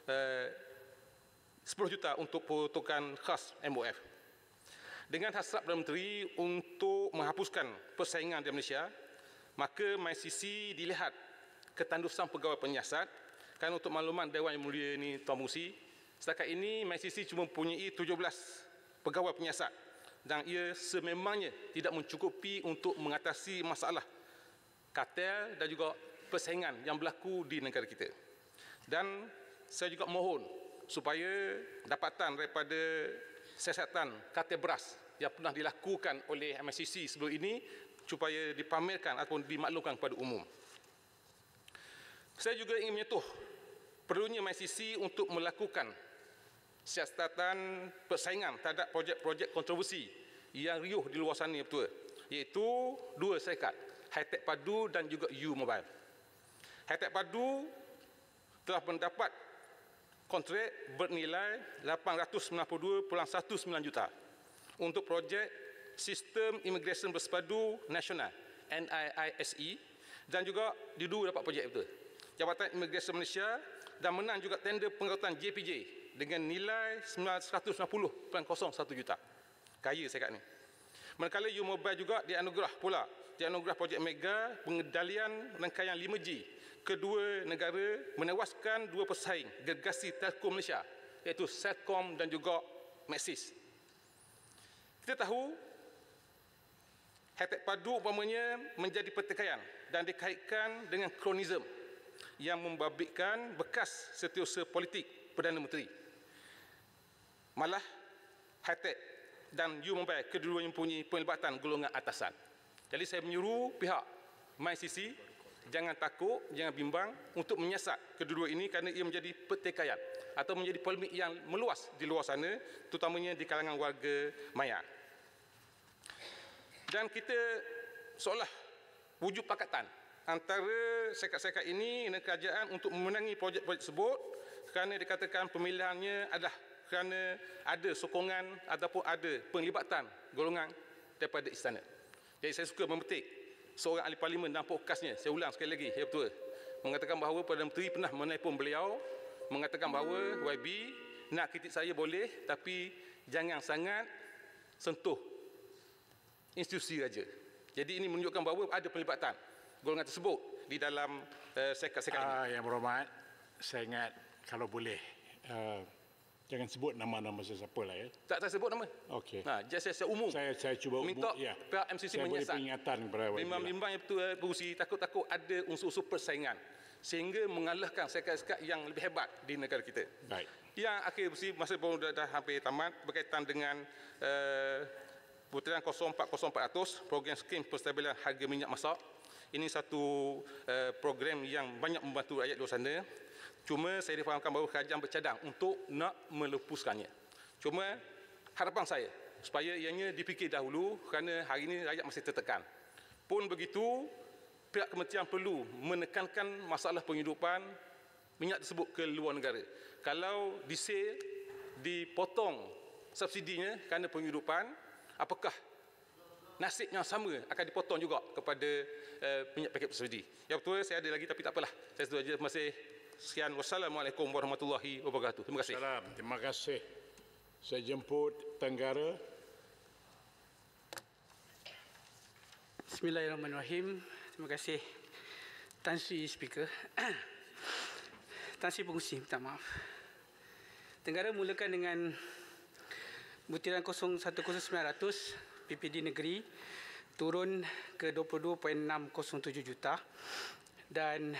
10 juta untuk peruntukan khas MOF. Dengan hasrat Perdana Menteri untuk menghapuskan persaingan di Malaysia, maka MyCC dilihat ketandusan pegawai penyiasat. Kan untuk makluman Dewan Yang Mulia ini, Tuan Pengerusi, setakat ini MyCC cuma mempunyai 17 pegawai penyiasat dan ia sememangnya tidak mencukupi untuk mengatasi masalah kartel dan juga persaingan yang berlaku di negara kita. Dan saya juga mohon supaya dapatan daripada siasatan kartel beras yang pernah dilakukan oleh MyCC sebelum ini supaya dipamerkan ataupun dimaklumkan kepada umum. Saya juga ingin menyentuh perlunya MyCC untuk melakukan siasatan persaingan terhadap projek-projek kontroversi yang riuh di luar sana, betul, iaitu dua syarikat, Hitech Padu dan juga U Mobile. Hitech Padu telah mendapat kontrak bernilai 892.19 juta untuk projek Sistem Imigresen Bersepadu Nasional NIISE, dan juga Didu dapat projek itu. Jabatan Imigresen Malaysia dan menang juga tender pengangkutan JPJ dengan nilai 990.01 juta. Kaya syarikat ni. Manakala U Mobile juga dianugerah projek mega pengendalian rangkaian 5G. Kedua negara menewaskan dua pesaing gergasi Telkom Malaysia iaitu Celcom dan juga Maxis. Kita tahu high-tech padu umpamanya menjadi pertikaian dan dikaitkan dengan kronisme yang membabitkan bekas setiausaha politik Perdana Menteri. Malah high-tech dan U Mobile kedua-duanya mempunyai pelibatan golongan atasan. Jadi saya menyuruh pihak MyCC jangan takut, jangan bimbang untuk menyiasat kedua-dua ini kerana ia menjadi pertikaian atau menjadi polemik yang meluas di luar sana, terutamanya di kalangan warga maya. Dan kita seolah wujud pakatan antara syarikat-syarikat ini dan kerajaan untuk memenangi projek-projek tersebut kerana dikatakan pemilihannya adalah kerana ada sokongan ataupun ada penglibatan golongan daripada istana. Jadi saya suka memetik seorang ahli parlimen dalam podcastnya, saya ulang sekali lagi, ya betul, mengatakan bahawa Perdana Menteri pernah menelpon beliau, mengatakan bahawa YB nak kritik saya boleh, tapi jangan sangat sentuh institusi raja. Jadi ini menunjukkan bahawa ada pelibatan golongan tersebut di dalam syarikat-syarikat ini. Yang berhormat, saya ingat kalau boleh jangan sebut nama-nama sesiapa lah ya. Tak sebut nama. Okey. Just saya umum. Saya cuba minta pihak MCC menyiasat. Saya peringatan kepada bimbang-bimbang yang betul berusi takut-takut ada unsur-unsur persaingan sehingga mengalahkan syarikat-syarikat yang lebih hebat di negara kita. Baik. Yang akhir berusi masa pun dah hampir tamat berkaitan dengan butiran 040400 program skim penstabilan harga minyak masak. Ini satu program yang banyak membantu rakyat di luar sana. Cuma saya difahamkan bahawa kerajaan bercadang untuk nak melepaskannya. Cuma harapan saya supaya ianya dipikir dahulu kerana hari ini rakyat masih tertekan. Pun begitu, pihak kementerian perlu menekankan masalah penghidupan minyak tersebut ke luar negara. Kalau disel, dipotong subsidinya kerana penghidupan, apakah nasib yang sama akan dipotong juga kepada minyak paket bersubsidi? Ya betul, saya ada lagi tapi tak apalah. Saya sudah terima kasih. Sekian, wassalamualaikum warahmatullahi wabarakatuh. Terima kasih. Salam, terima kasih. Saya jemput Tenggara. Bismillahirrahmanirrahim. Terima kasih Tan Sri Speaker. Tan Sri Pengurusi, minta maaf. Tenggara mulakan dengan butiran 010900 PPD negeri turun ke 22.607 juta dan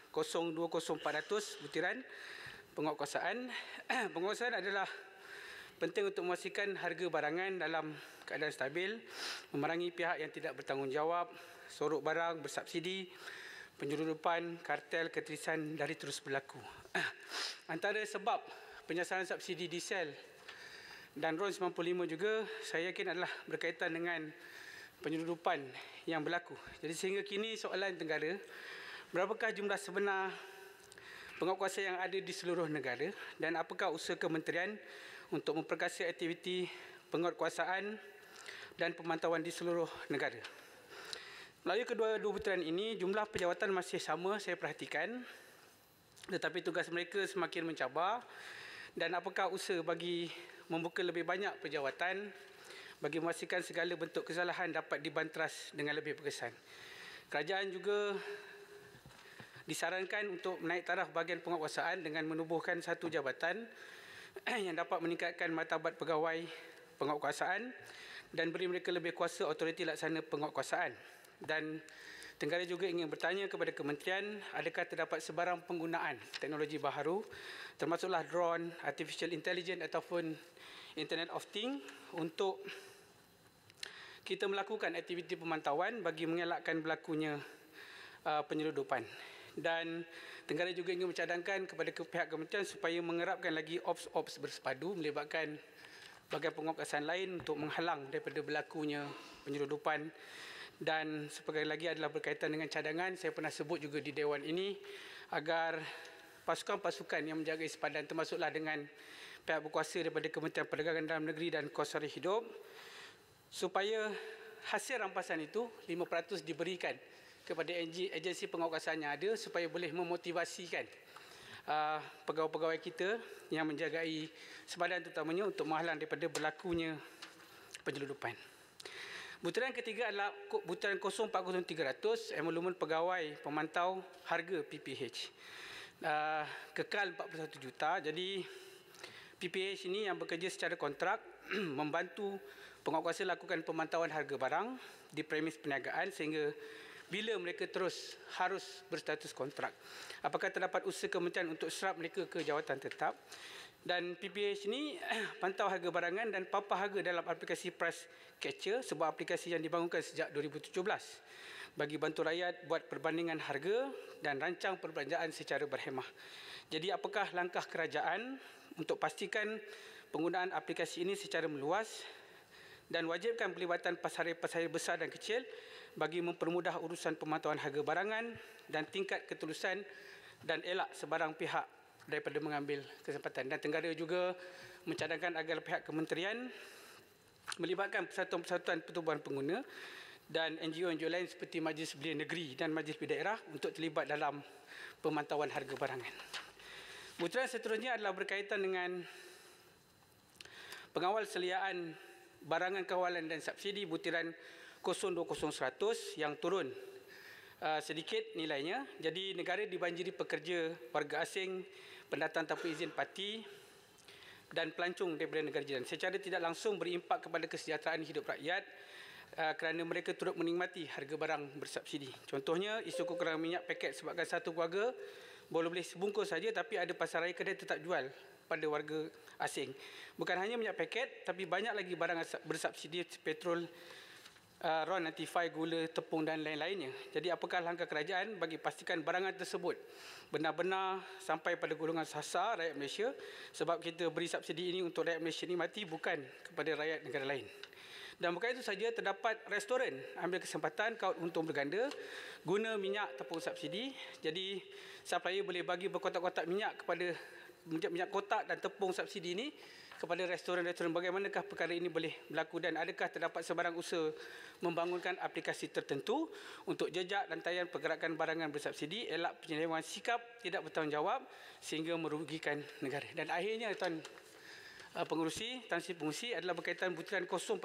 020400 butiran penguatkuasaan. Penguatkuasaan adalah penting untuk memastikan harga barangan dalam keadaan stabil, memerangi pihak yang tidak bertanggungjawab, sorok barang bersubsidi, penyeludupan, kartel, keterisan dari terus berlaku. Antara sebab penyiasaran subsidi diesel dan RON 95 juga saya yakin adalah berkaitan dengan penyeludupan yang berlaku. Jadi sehingga kini soalan Tenggara, berapakah jumlah sebenar penguatkuasa yang ada di seluruh negara dan apakah usaha kementerian untuk memperkasa aktiviti penguatkuasaan dan pemantauan di seluruh negara. Melalui kedua-dua butiran ini, jumlah pejawatan masih sama saya perhatikan, tetapi tugas mereka semakin mencabar. Dan apakah usaha bagi membuka lebih banyak pejawatan bagi memastikan segala bentuk kesalahan dapat dibanteras dengan lebih berkesan. Kerajaan juga disarankan untuk menaik taraf bahagian penguatkuasaan dengan menubuhkan satu jabatan yang dapat meningkatkan martabat pegawai penguatkuasaan dan beri mereka lebih kuasa autoriti laksana penguatkuasaan. Dan Tenggara juga ingin bertanya kepada kementerian, adakah terdapat sebarang penggunaan teknologi baharu termasuklah drone, artificial intelligence ataupun Internet of Things untuk kita melakukan aktiviti pemantauan bagi mengelakkan berlakunya penyeludupan. Dan Tenggara juga ingin mencadangkan kepada pihak kementerian supaya mengerapkan lagi ops-ops bersepadu melibatkan bahagian penguatkuasaan lain untuk menghalang daripada berlakunya penyeludupan. Dan sebagai lagi adalah berkaitan dengan cadangan, saya pernah sebut juga di Dewan ini agar pasukan-pasukan yang menjaga sepadan termasuklah dengan pihak berkuasa daripada Kementerian Perdagangan Dalam Negeri dan Kos Sara Hidup supaya hasil rampasan itu 5% diberikan kepada agensi penguatkuasaan yang ada supaya boleh memotivasikan pegawai-pegawai kita yang menjagai sepadan terutamanya untuk menghalang daripada berlakunya penyeludupan. Butiran ketiga adalah butiran 040300 emolumen pegawai pemantau harga PPH. Kekal 41 juta. Jadi PPH ini yang bekerja secara kontrak membantu penguatkuasa lakukan pemantauan harga barang di premis perniagaan sehingga bila mereka terus harus berstatus kontrak. Apakah terdapat usaha kementerian untuk serap mereka ke jawatan tetap? Dan PPH ini pantau harga barangan dan papar harga dalam aplikasi Price Catcher, sebuah aplikasi yang dibangunkan sejak 2017 bagi bantu rakyat buat perbandingan harga dan rancang perbelanjaan secara berhemah. Jadi apakah langkah kerajaan untuk pastikan penggunaan aplikasi ini secara meluas dan wajibkan pelibatan pasaran besar dan kecil bagi mempermudah urusan pemantauan harga barangan dan tingkat ketulusan dan elak sebarang pihak daripada mengambil kesempatan. Dan Tenggara juga mencadangkan agar pihak kementerian melibatkan persatuan-persatuan pertubuhan pengguna dan NGO-NGO lain seperti Majlis Belia Negeri dan Majlis Belia Daerah untuk terlibat dalam pemantauan harga barangan. Butiran seterusnya adalah berkaitan dengan pengawal seliaan barangan kawalan dan subsidi butiran 020-100 yang turun sedikit nilainya. Jadi negara dibanjiri pekerja warga asing, pendatang tanpa izin parti dan pelancong daripada negara jiran. Secara tidak langsung berimpak kepada kesejahteraan hidup rakyat kerana mereka turut menikmati harga barang bersubsidi. Contohnya, isu kekurangan minyak paket sebabkan satu keluarga boleh sebungkus saja tapi ada pasar raya kedai tetap jual pada warga asing. Bukan hanya minyak paket tapi banyak lagi barang bersubsidi petrol, RON 95, gula, tepung dan lain-lainnya. Jadi apakah langkah kerajaan bagi pastikan barangan tersebut benar-benar sampai pada golongan sasar rakyat Malaysia, sebab kita beri subsidi ini untuk rakyat Malaysia nikmati, bukan kepada rakyat negara lain. Dan bukan itu saja, terdapat restoran ambil kesempatan kaut untung berganda guna minyak tepung subsidi. Jadi supplier boleh bagi berkotak-kotak minyak kepada minyak kotak dan tepung subsidi ini kepada restoran-restoran. Bagaimanakah perkara ini boleh berlaku dan adakah terdapat sebarang usaha membangunkan aplikasi tertentu untuk jejak rantaian pergerakan barangan bersubsidi, elak penyelewengan sikap tidak bertanggungjawab sehingga merugikan negara. Dan akhirnya Tuan Pengerusi, Tan Sri Pengerusi, adalah berkaitan butiran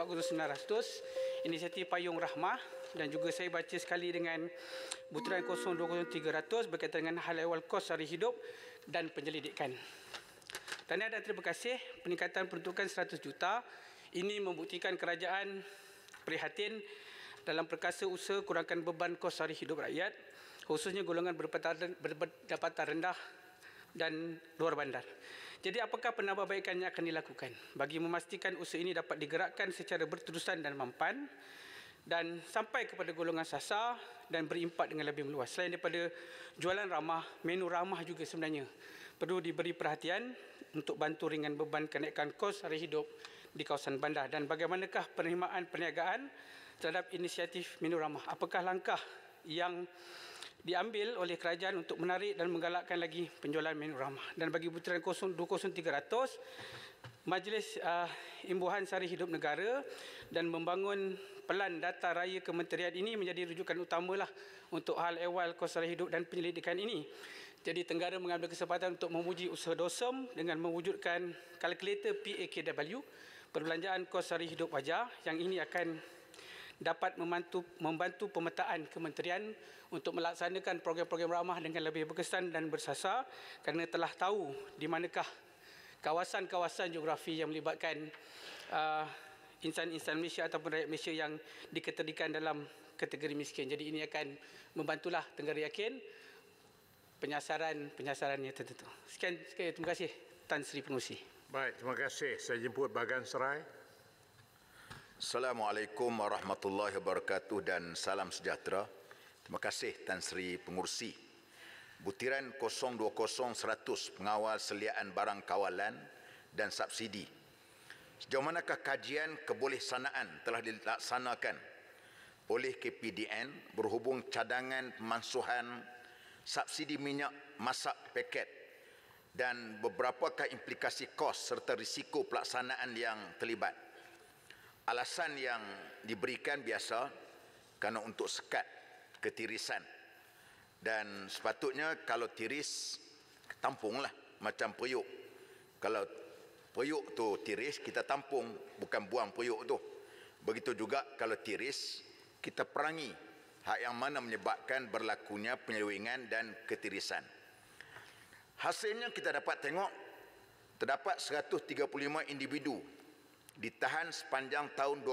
040-900 inisiatif Payung Rahmah, dan juga saya baca sekali dengan butiran 020-300 berkaitan dengan hal ehwal kos sehari hidup dan penyelidikan. Tahniah dan terima kasih. Peningkatan peruntukan 100 juta ini membuktikan kerajaan prihatin dalam perkasa usaha kurangkan beban kos sehari hidup rakyat, khususnya golongan berpendapatan rendah dan luar bandar. Jadi apakah penambahbaikan yang akan dilakukan bagi memastikan usaha ini dapat digerakkan secara berterusan dan mampan dan sampai kepada golongan sasar dan berimpak dengan lebih meluas? Selain daripada jualan ramah, menu ramah juga sebenarnya perlu diberi perhatian untuk bantu ringan beban kenaikan kos hari hidup di kawasan bandar. Dan bagaimanakah penerimaan perniagaan terhadap inisiatif menu ramah? Apakah langkah yang diambil oleh kerajaan untuk menarik dan menggalakkan lagi penjualan menu ramah? Dan bagi butiran 020-300, Majlis Imbuhan Sari Hidup Negara dan membangun pelan data raya kementerian ini menjadi rujukan utamalah untuk hal ehwal kos sara hidup dan penyelidikan ini. Jadi Tenggara mengambil kesempatan untuk memuji usaha DOSOM dengan mewujudkan kalkulator PAKW, perbelanjaan kos sara hidup wajar, yang ini akan dapat membantu pemetaan kementerian untuk melaksanakan program-program ramah dengan lebih berkesan dan bersasar, kerana telah tahu di manakah kawasan-kawasan geografi yang melibatkan insan-insan Malaysia ataupun rakyat Malaysia yang diketerikan dalam kategori miskin. Jadi ini akan membantulah Tenggara yakin penyasarannya tertentu. Sekian, terima kasih Tan Sri Pengerusi. Baik, terima kasih. Saya jemput Bagan Serai. Assalamualaikum warahmatullahi wabarakatuh dan salam sejahtera. Terima kasih Tan Sri Pengerusi. Butiran 020-100 pengawal seliaan barang kawalan dan subsidi. Sejauh manakah kajian kebolehsanaan telah dilaksanakan oleh KPDN berhubung cadangan pemansuhan subsidi minyak masak paket dan beberapakah implikasi kos serta risiko pelaksanaan yang terlibat? Alasan yang diberikan biasa kerana untuk sekat ketirisan, dan sepatutnya kalau tiris tampunglah macam periuk. Kalau periuk tu tiris, kita tampung, bukan buang periuk tu. Begitu juga kalau tiris, kita perangi hak yang mana menyebabkan berlakunya penyelewengan dan ketirisan. Hasilnya kita dapat tengok terdapat 135 individu ditahan sepanjang tahun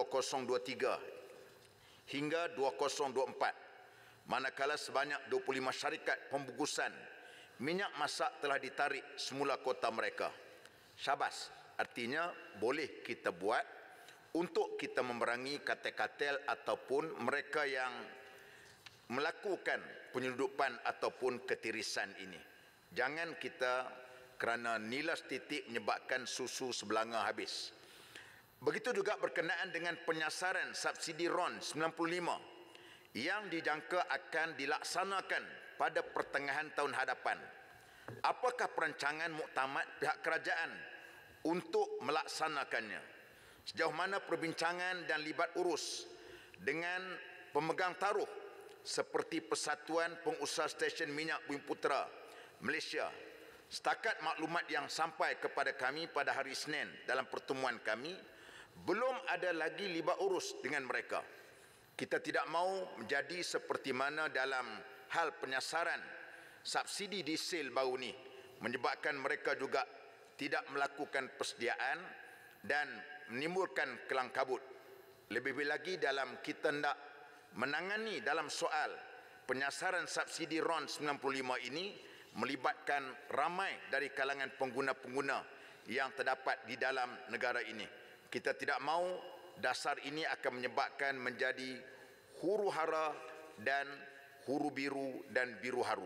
2023 hingga 2024, manakala sebanyak 25 syarikat pembungkusan minyak masak telah ditarik semula kota mereka. Syabas, artinya boleh kita buat untuk kita memerangi kartel-kartel ataupun mereka yang melakukan penyeludupan ataupun ketirisan ini. Jangan kita kerana nilas titik menyebabkan susu sebelanga habis. Begitu juga berkenaan dengan penyasaran subsidi RON 95 yang dijangka akan dilaksanakan pada pertengahan tahun hadapan. Apakah perancangan muktamad pihak kerajaan untuk melaksanakannya? Sejauh mana perbincangan dan libat urus dengan pemegang taruh seperti Persatuan Pengusaha Stesen Minyak Bumiputera Malaysia? Setakat maklumat yang sampai kepada kami pada hari Isnin dalam pertemuan kami, belum ada lagi libat urus dengan mereka. Kita tidak mahu menjadi seperti mana dalam hal penyasaran subsidi diesel baru ni, menyebabkan mereka juga tidak melakukan persediaan dan menimbulkan kelang kabut. Lebih-lebih lagi dalam kita hendak menangani dalam soal penyasaran subsidi RON 95 ini melibatkan ramai dari kalangan pengguna-pengguna yang terdapat di dalam negara ini. Kita tidak mahu dasar ini akan menyebabkan menjadi huru hara dan huru biru dan biru haru.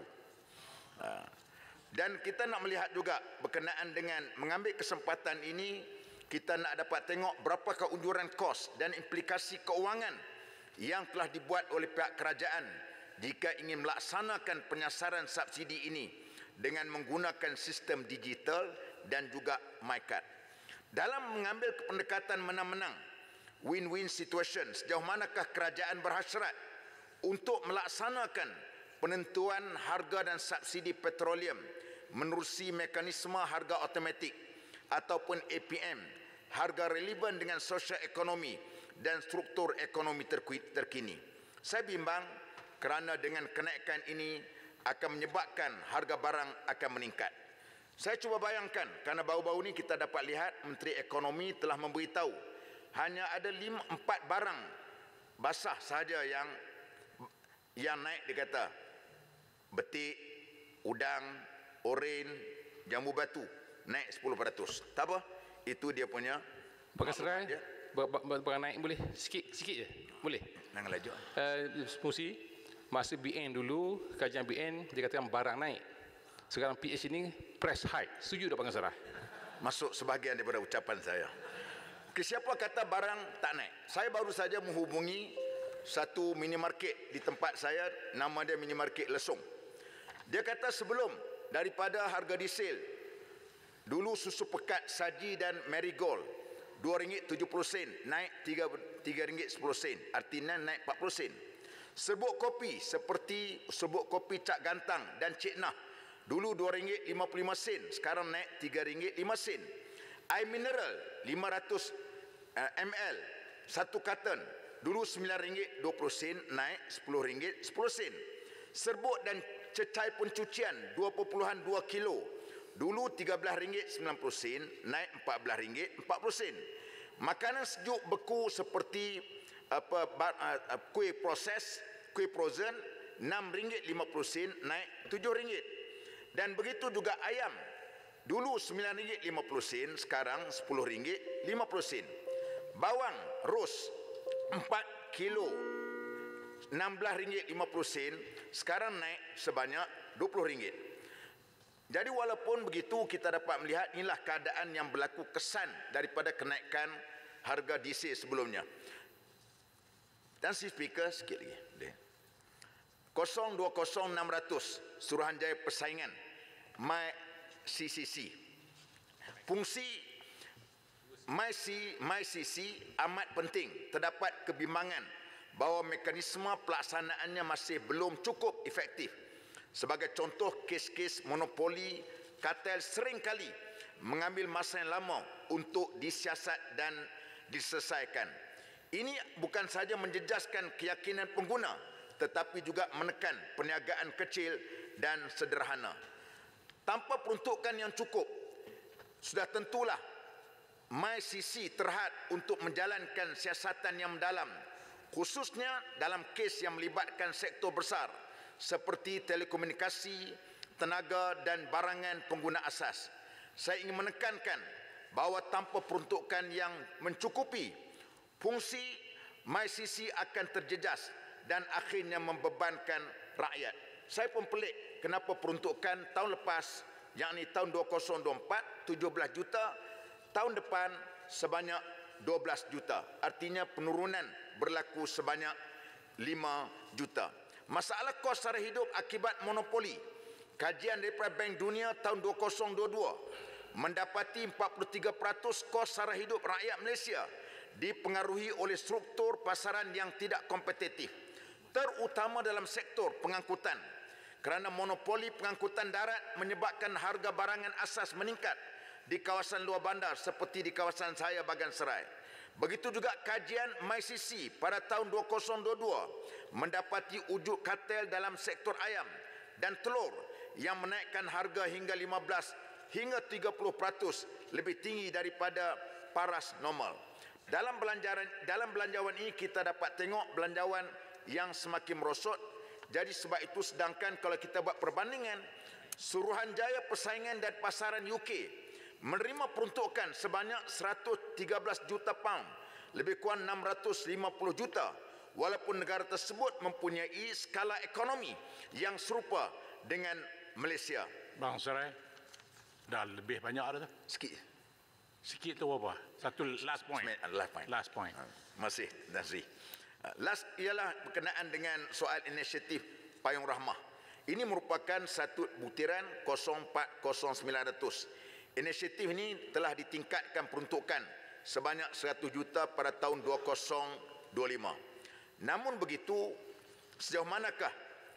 Dan kita nak melihat juga berkenaan dengan mengambil kesempatan ini, kita nak dapat tengok berapakah unjuran kos dan implikasi keuangan yang telah dibuat oleh pihak kerajaan jika ingin melaksanakan penyasaran subsidi ini dengan menggunakan sistem digital dan juga MyCard. Dalam mengambil pendekatan menang-menang, win-win situation, sejauh manakah kerajaan berhasrat untuk melaksanakan penentuan harga dan subsidi petroleum menerusi mekanisme harga automatik ataupun APM, harga relevan dengan sosial ekonomi dan struktur ekonomi terkini. Saya bimbang kerana dengan kenaikan ini akan menyebabkan harga barang akan meningkat. Saya cuba bayangkan, kerana baru-baru ini kita dapat lihat Menteri Ekonomi telah memberitahu hanya ada 4 barang basah sahaja yang naik, dia kata. Betik, udang, oren, jambu batu naik 10%. Tak apa, itu dia punya. Pakai serai, barang naik boleh sikit je, boleh. Jangan laju. Musi, masa BN dulu, kajian BN dia katakan barang naik. Sekarang PH ini price high. Setuju tak Pengarah Sarah? Masuk sebahagian daripada ucapan saya. Siapa kata barang tak naik? Saya baru saja menghubungi satu minimarket di tempat saya, nama dia minimarket Lesung. Dia kata sebelum daripada harga diesel, dulu susu pekat, saji dan marigold RM2.70 naik RM3.10, artinya naik 40%. Serbuk kopi seperti serbuk kopi Cak Gantang dan Cik Nah, dulu RM2.55, sekarang naik RM3.05. Air mineral 500 ml satu karton, dulu RM9.20, naik RM10.10. Serbuk dan cecair pencucian 2.2 kilo, dulu RM13.90, naik RM14.40. Makanan sejuk beku seperti kuih proses, kuih frozen RM6.50, naik RM7. Dan begitu juga ayam, dulu RM9.50, sekarang RM10.50. Bawang ros 4 kilo RM16.50, sekarang naik sebanyak RM20. Jadi walaupun begitu, kita dapat melihat inilah keadaan yang berlaku kesan daripada kenaikan harga diesel sebelumnya. Dan si speaker sikit lagi. 020600 Suruhanjaya Persaingan MyCCC. Fungsi MyCCC amat penting. Terdapat kebimbangan bahawa mekanisme pelaksanaannya masih belum cukup efektif. Sebagai contoh, kes-kes monopoli kartel seringkali mengambil masa yang lama untuk disiasat dan diselesaikan. Ini bukan sahaja menjejaskan keyakinan pengguna, tetapi juga menekan perniagaan kecil dan sederhana. Tanpa peruntukan yang cukup, Sudah tentulah MyCC terhad untuk menjalankan siasatan yang mendalam, khususnya dalam kes yang melibatkan sektor besar seperti telekomunikasi, tenaga dan barangan pengguna asas. Saya ingin menekankan bahawa tanpa peruntukan yang mencukupi, fungsi MyCC akan terjejas dan akhirnya membebankan rakyat. Saya pun pelik kenapa peruntukan tahun lepas, yakni tahun 2024, 17 juta, tahun depan sebanyak 12 juta. Artinya penurunan berlaku sebanyak 5 juta. Masalah kos sara hidup akibat monopoli. Kajian daripada Bank Dunia tahun 2022 mendapati 43% kos sara hidup rakyat Malaysia dipengaruhi oleh struktur pasaran yang tidak kompetitif, terutama dalam sektor pengangkutan. Kerana monopoli pengangkutan darat menyebabkan harga barangan asas meningkat di kawasan luar bandar seperti di kawasan saya Bagan Serai. Begitu juga kajian MyCC pada tahun 2022 mendapati wujud kartel dalam sektor ayam dan telur yang menaikkan harga hingga 15 hingga 30% lebih tinggi daripada paras normal. Dalam belanjawan ini kita dapat tengok belanjawan yang semakin merosot. Jadi sebab itu, sedangkan kalau kita buat perbandingan, Suruhanjaya Persaingan dan Pasaran UK menerima peruntukan sebanyak 113 juta pound, lebih kurang 650 juta, walaupun negara tersebut mempunyai skala ekonomi yang serupa dengan Malaysia. Bang Serai, dah lebih banyak dah tu. Sikit tu apa? Satu last point. Last point. Masih, Nazri. Last ialah berkenaan dengan soal inisiatif Payung Rahmah. Ini merupakan satu butiran 040900. Inisiatif ini telah ditingkatkan peruntukan sebanyak 100 juta pada tahun 2025. Namun begitu, sejauh manakah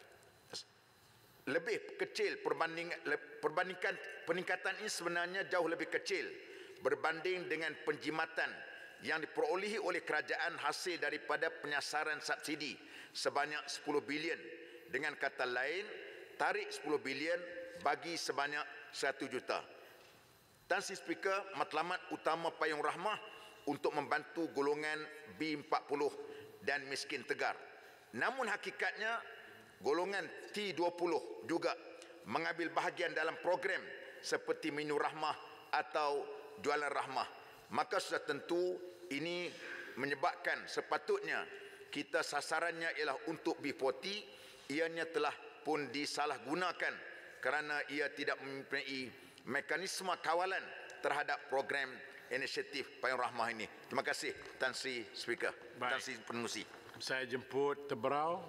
lebih kecil perbandingkan peningkatan ini sebenarnya jauh lebih kecil berbanding dengan penjimatan yang diperolehi oleh kerajaan hasil daripada penyasaran subsidi sebanyak 10 bilion. Dengan kata lain, tarik 10 bilion bagi sebanyak 1 juta. Tan Sri Speaker, matlamat utama Payung Rahmah untuk membantu golongan B40 dan miskin tegar. Namun hakikatnya, golongan T20 juga mengambil bahagian dalam program seperti Menu Rahmah atau Jualan Rahmah. Maka sudah tentu ini menyebabkan sepatutnya kita sasarannya ialah untuk B40, ianya telah pun disalahgunakan kerana ia tidak mempunyai mekanisme kawalan terhadap program inisiatif Payung Rahmah ini. Terima kasih Tan Sri Speaker. Baik. Tan Sri Pengerusi. Saya jemput Tebrau.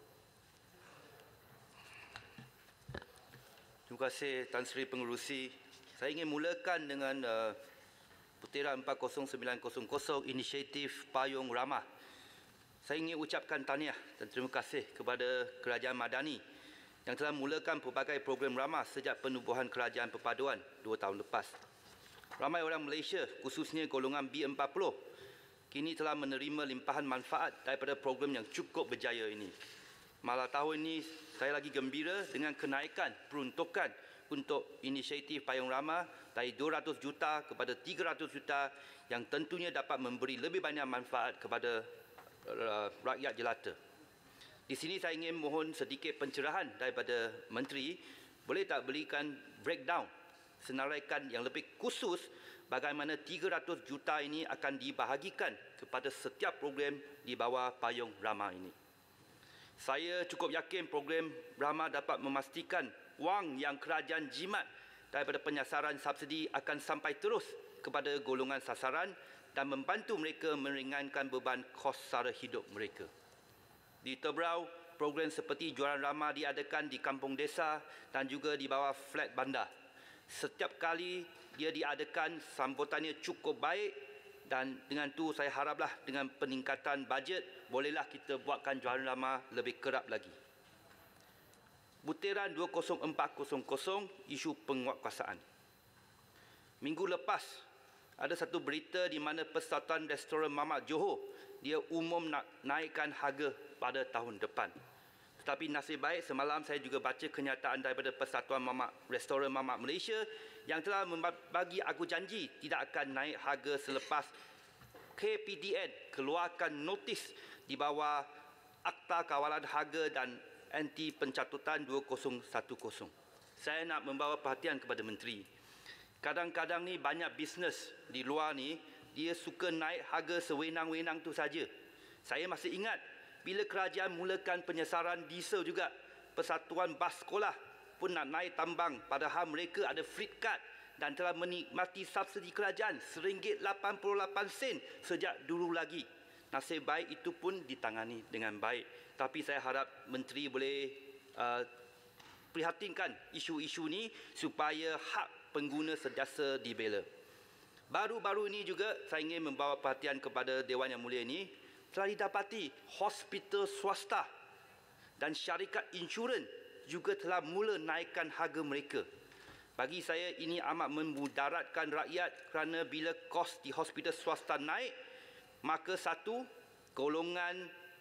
Terima kasih Tan Sri Pengerusi. Saya ingin mulakan dengan butiran 40900 inisiatif Payung Rahmah. Saya ingin ucapkan tahniah dan terima kasih kepada Kerajaan Madani yang telah mulakan pelbagai program ramah sejak penubuhan Kerajaan Perpaduan 2 tahun lepas. Ramai orang Malaysia, khususnya golongan B40, kini telah menerima limpahan manfaat daripada program yang cukup berjaya ini. Malah tahun ini saya lagi gembira dengan kenaikan peruntukan untuk inisiatif Payung Rahmah dari 200 juta kepada 300 juta yang tentunya dapat memberi lebih banyak manfaat kepada rakyat jelata. Di sini saya ingin mohon sedikit pencerahan daripada Menteri, boleh tak berikan breakdown, senaraikan yang lebih khusus bagaimana 300 juta ini akan dibahagikan kepada setiap program di bawah Payung Rahmah ini. Saya cukup yakin program Rahmah dapat memastikan wang yang kerajaan jimat daripada penyasaran subsidi akan sampai terus kepada golongan sasaran dan membantu mereka meringankan beban kos sara hidup mereka. Di Tebrau, program seperti Jualan Rahmah diadakan di kampung desa dan juga di bawah flat bandar. Setiap kali dia diadakan, sambutannya cukup baik dan dengan tu saya haraplah dengan peningkatan bajet, bolehlah kita buatkan Jualan Rahmah lebih kerap lagi. Butiran 20400, isu penguatkuasaan. Minggu lepas, ada satu berita di mana Persatuan Restoran Mamak Johor, dia umum nak naikkan harga pada tahun depan. Tetapi nasib baik semalam saya juga baca kenyataan daripada Persatuan Restoran Mamak Malaysia yang telah bagi aku janji tidak akan naik harga selepas KPTN keluarkan notis di bawah Akta Kawalan Harga dan Anti Pencatutan 2010. Saya nak membawa perhatian kepada Menteri. Kadang-kadang ni banyak bisnes di luar ni dia suka naik harga sewenang-wenang tu saja. Saya masih ingat bila kerajaan mulakan penyesaran diesel juga, Persatuan Bas Sekolah pun nak naik tambang padahal mereka ada fleet card dan telah menikmati subsidi kerajaan RM1.88 sejak dulu lagi. Nasib baik itu pun ditangani dengan baik. Tapi saya harap Menteri boleh prihatinkan isu-isu ini supaya hak pengguna sentiasa dibela. Baru-baru ini juga saya ingin membawa perhatian kepada Dewan Yang Mulia ini, telah didapati hospital swasta dan syarikat insurans juga telah mula naikkan harga mereka. Bagi saya ini amat memudaratkan rakyat kerana bila kos di hospital swasta naik, maka satu, golongan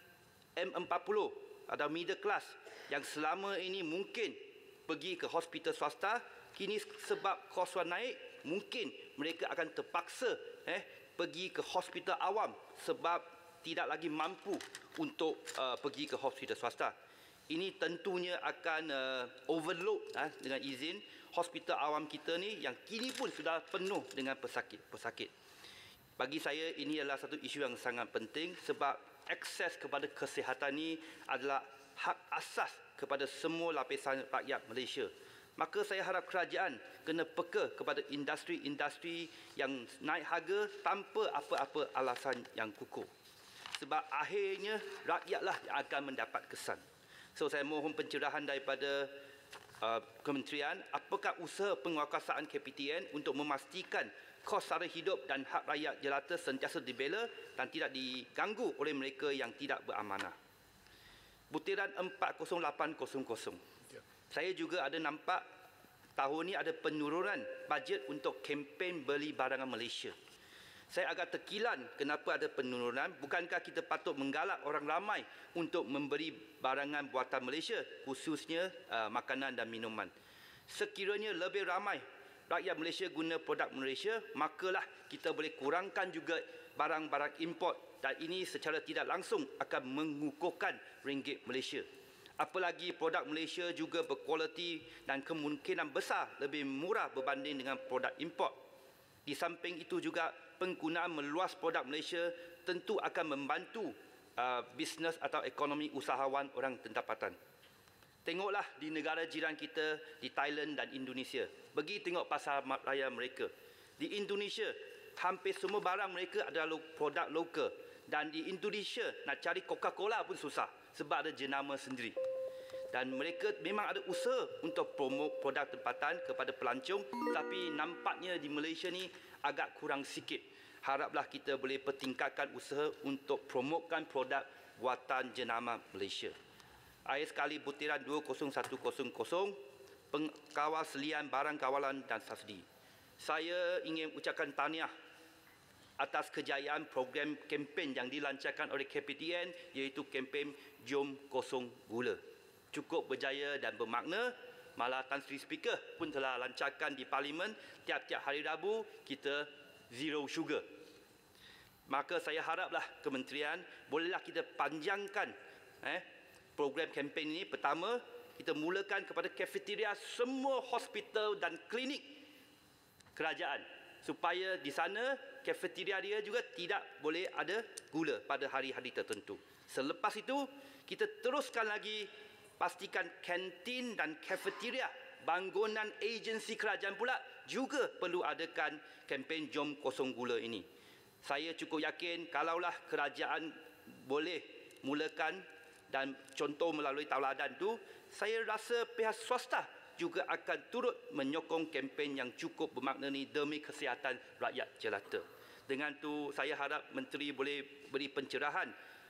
M40 atau middle class yang selama ini mungkin pergi ke hospital swasta, kini sebab kos naik, mungkin mereka akan terpaksa pergi ke hospital awam sebab tidak lagi mampu untuk pergi ke hospital swasta. Ini tentunya akan overload dengan izin hospital awam kita ni yang kini pun sudah penuh dengan pesakit. Bagi saya ini adalah satu isu yang sangat penting sebab akses kepada kesihatan ini adalah hak asas kepada semua lapisan rakyat Malaysia. Maka saya harap kerajaan kena peka kepada industri-industri yang naik harga tanpa apa-apa alasan yang kukuh. Sebab akhirnya rakyatlah yang akan mendapat kesan. So saya mohon pencerahan daripada kementerian, apakah usaha penguatkuasaan KPTN untuk memastikan kos sara hidup dan hak rakyat jelata sentiasa dibela dan tidak diganggu oleh mereka yang tidak beramanah. Butiran 40800. Saya juga ada nampak tahun ini ada penurunan bajet untuk kempen beli barangan Malaysia. Saya agak terkilan kenapa ada penurunan. Bukankah kita patut menggalak orang ramai untuk membeli barangan buatan Malaysia, khususnya makanan dan minuman. Sekiranya lebih ramai rakyat Malaysia guna produk Malaysia, makalah kita boleh kurangkan juga barang-barang import dan ini secara tidak langsung akan mengukuhkan ringgit Malaysia. Apalagi produk Malaysia juga berkualiti dan kemungkinan besar lebih murah berbanding dengan produk import. Di samping itu juga penggunaan meluas produk Malaysia tentu akan membantu bisnes atau ekonomi usahawan orang tempatan. Tengoklah di negara jiran kita di Thailand dan Indonesia. Pergi tengok pasar raya mereka. Di Indonesia hampir semua barang mereka adalah produk lokal dan di Indonesia nak cari Coca-Cola pun susah sebab ada jenama sendiri. Dan mereka memang ada usaha untuk promote produk tempatan kepada pelancong, tapi nampaknya di Malaysia ni agak kurang sikit. Haraplah kita boleh pertingkatkan usaha untuk promotekan produk buatan jenama Malaysia. Akhir sekali butiran 20100, pengkawal selian barang kawalan dan subsidi. Saya ingin ucapkan tahniah atas kejayaan program kempen yang dilancarkan oleh KPTN, iaitu kempen Jom Kosong Gula. Cukup berjaya dan bermakna. Malah Tan Sri Speaker pun telah lancarkan di Parlimen tiap-tiap hari Rabu kita zero sugar. Maka saya haraplah kementerian bolehlah kita panjangkan program kempen ini. Pertama, kita mulakan kepada kafeteria semua hospital dan klinik kerajaan supaya di sana kafeteria dia juga tidak boleh ada gula pada hari-hari tertentu. Selepas itu, kita teruskan lagi pastikan kantin dan kafeteria bangunan agensi kerajaan pula juga perlu adakan kempen Jom Kosong Gula ini. Saya cukup yakin kalaulah kerajaan boleh mulakan dan contoh melalui tauladan itu, saya rasa pihak swasta juga akan turut menyokong kempen yang cukup bermakna ini demi kesihatan rakyat jelata. Dengan itu saya harap Menteri boleh beri pencerahan,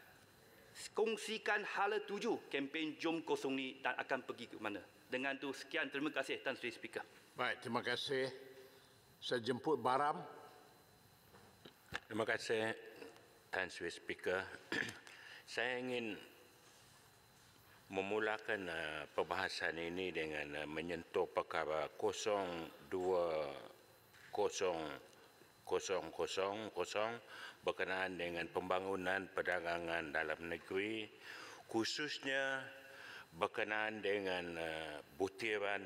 kongsikan hala tuju kempen Jom Kosong ni dan akan pergi ke mana. Dengan itu sekian, terima kasih Tan Sri Speaker. Baik, terima kasih. Saya jemput Baram. Terima kasih Tan Sri Speaker. Saya ingin memulakan perbahasan ini dengan menyentuh perkara 020000 berkenaan dengan pembangunan perdagangan dalam negeri, khususnya berkenaan dengan butiran